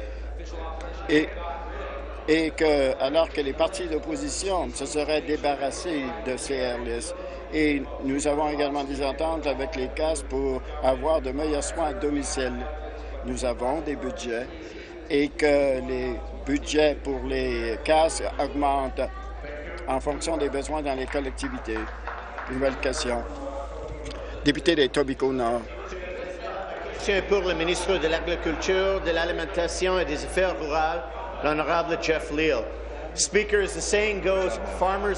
et que, alors que les partis d'opposition se seraient débarrassés de ces Airless. Et nous avons également des ententes avec les CAS pour avoir de meilleurs soins à domicile. Nous avons des budgets et que les budgets pour les CAS augmentent en fonction des besoins dans les collectivités. Nouvelle question. Député d'Etobicoke-Nord. Question pour le ministre de l'Agriculture, de l'Alimentation et des Affaires rurales, l'honorable Jeff Leal. Speaker, as the saying goes, farmers...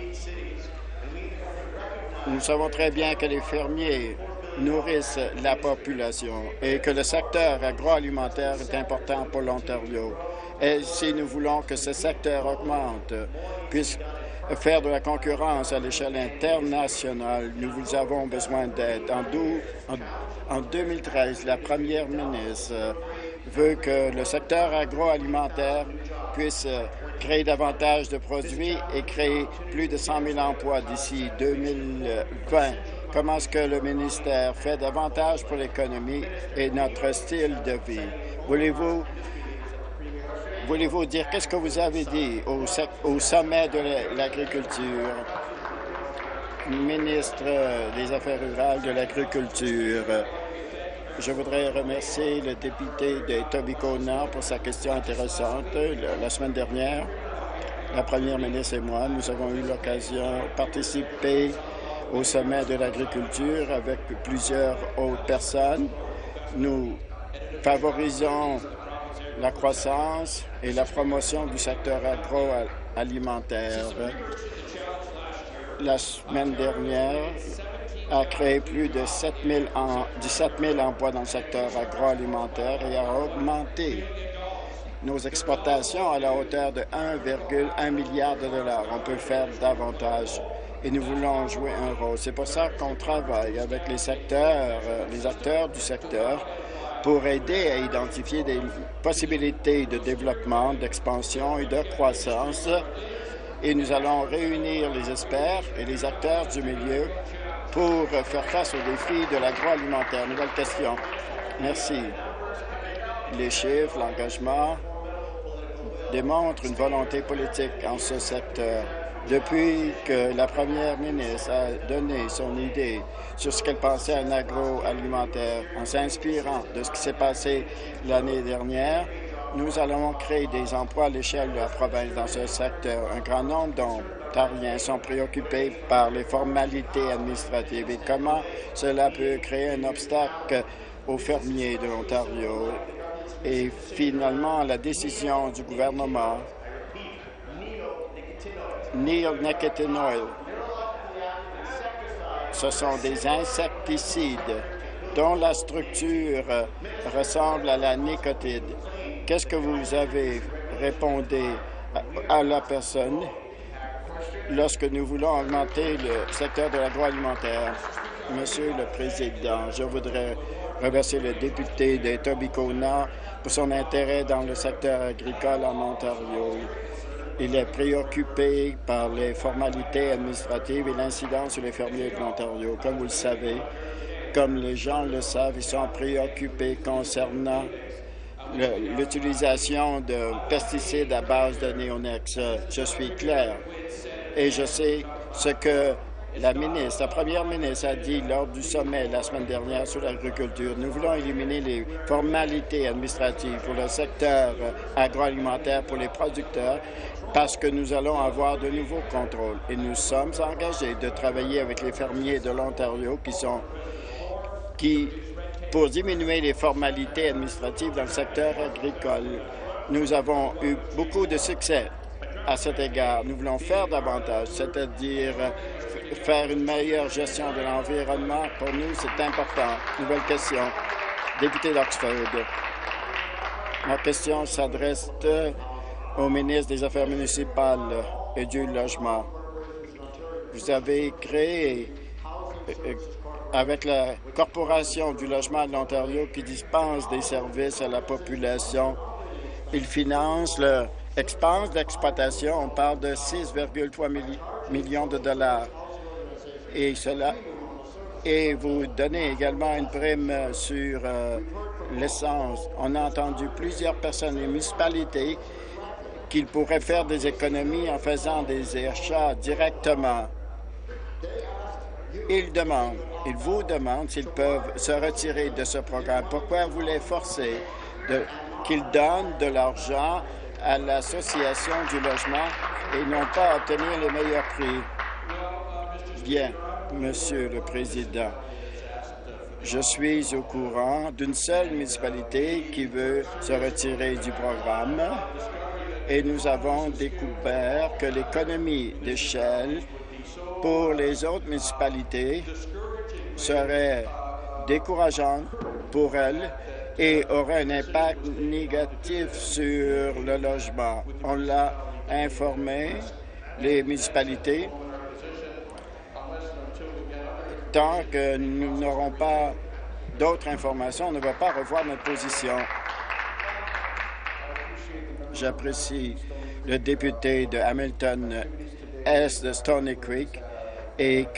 Nous savons très bien que les fermiers nourrissent la population et que le secteur agroalimentaire est important pour l'Ontario. Et si nous voulons que ce secteur augmente, puisse faire de la concurrence à l'échelle internationale, nous avons besoin d'aide. En 2013, la première ministre veut que le secteur agroalimentaire puisse créer davantage de produits et créer plus de 100 000 emplois d'ici 2020. Comment est-ce que le ministère fait davantage pour l'économie et notre style de vie? Voulez-vous dire qu'est-ce que vous avez dit au sommet de l'agriculture? Ministre des Affaires rurales de l'Agriculture, je voudrais remercier le député d'Etobicoke-Nord pour sa question intéressante. La semaine dernière, la première ministre et moi, nous avons eu l'occasion de participer au sommet de l'agriculture avec plusieurs autres personnes. Nous favorisons la croissance et la promotion du secteur agroalimentaire. La semaine dernière, a créé plus de 17 000 emplois dans le secteur agroalimentaire et a augmenté nos exportations à la hauteur de 1,1 milliard de dollars. On peut faire davantage et nous voulons jouer un rôle. C'est pour ça qu'on travaille avec les acteurs du secteur pour aider à identifier des possibilités de développement, d'expansion et de croissance. Et nous allons réunir les experts et les acteurs du milieu pour faire face aux défis de l'agroalimentaire. Nouvelle question. Merci. Les chiffres, l'engagement démontrent une volonté politique en ce secteur. Depuis que la première ministre a donné son idée sur ce qu'elle pensait en agroalimentaire, en s'inspirant de ce qui s'est passé l'année dernière, nous allons créer des emplois à l'échelle de la province dans ce secteur. Un grand nombre d'Ontariens sont préoccupés par les formalités administratives et comment cela peut créer un obstacle aux fermiers de l'Ontario. Et finalement, la décision du gouvernement, Neonicotinoid, ce sont des insecticides dont la structure ressemble à la nicotine. Qu'est-ce que vous avez répondu à la personne lorsque nous voulons augmenter le secteur de l'agroalimentaire? Monsieur le Président, je voudrais remercier le député d'Etobicoke-Nord pour son intérêt dans le secteur agricole en Ontario. Il est préoccupé par les formalités administratives et l'incidence sur les fermiers de l'Ontario. Comme vous le savez, comme les gens le savent, ils sont préoccupés concernant l'utilisation de pesticides à base de néonex. Je suis clair et je sais ce que la première ministre a dit lors du sommet la semaine dernière sur l'agriculture. Nous voulons éliminer les formalités administratives pour le secteur agroalimentaire, pour les producteurs, parce que nous allons avoir de nouveaux contrôles. Et nous sommes engagés de travailler avec les fermiers de l'Ontario pour diminuer les formalités administratives dans le secteur agricole. Nous avons eu beaucoup de succès à cet égard. Nous voulons faire davantage, c'est-à-dire faire une meilleure gestion de l'environnement. Pour nous, c'est important. Nouvelle question. Député d'Oxford. Ma question s'adresse au ministre des Affaires municipales et du Logement. Vous avez créé avec la Corporation du logement de l'Ontario qui dispense des services à la population. Ils financent leur expense d'exploitation. On parle de 6,3 millions de dollars. Et vous donnez également une prime sur l'essence. On a entendu plusieurs personnes des municipalités qu'ils pourraient faire des économies en faisant des achats directement. Ils vous demandent s'ils peuvent se retirer de ce programme. Pourquoi vous les forcez qu'ils donnent de l'argent à l'Association du logement et non pas obtenir les meilleurs prix? Bien, Monsieur le Président, je suis au courant d'une seule municipalité qui veut se retirer du programme et nous avons découvert que l'économie d'échelle pour les autres municipalités serait décourageante pour elles et aurait un impact négatif sur le logement. On l'a informé, les municipalités. Tant que nous n'aurons pas d'autres informations, on ne va pas revoir notre position. J'apprécie le député de Hamilton-Est de Stony Creek et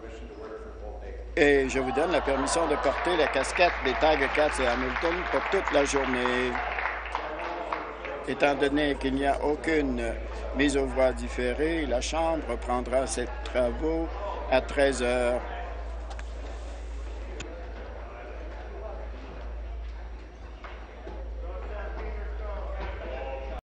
je vous donne la permission de porter la casquette des Tiger Cats de Hamilton pour toute la journée. Étant donné qu'il n'y a aucune mise aux voix différée, la Chambre reprendra ses travaux à 13 heures.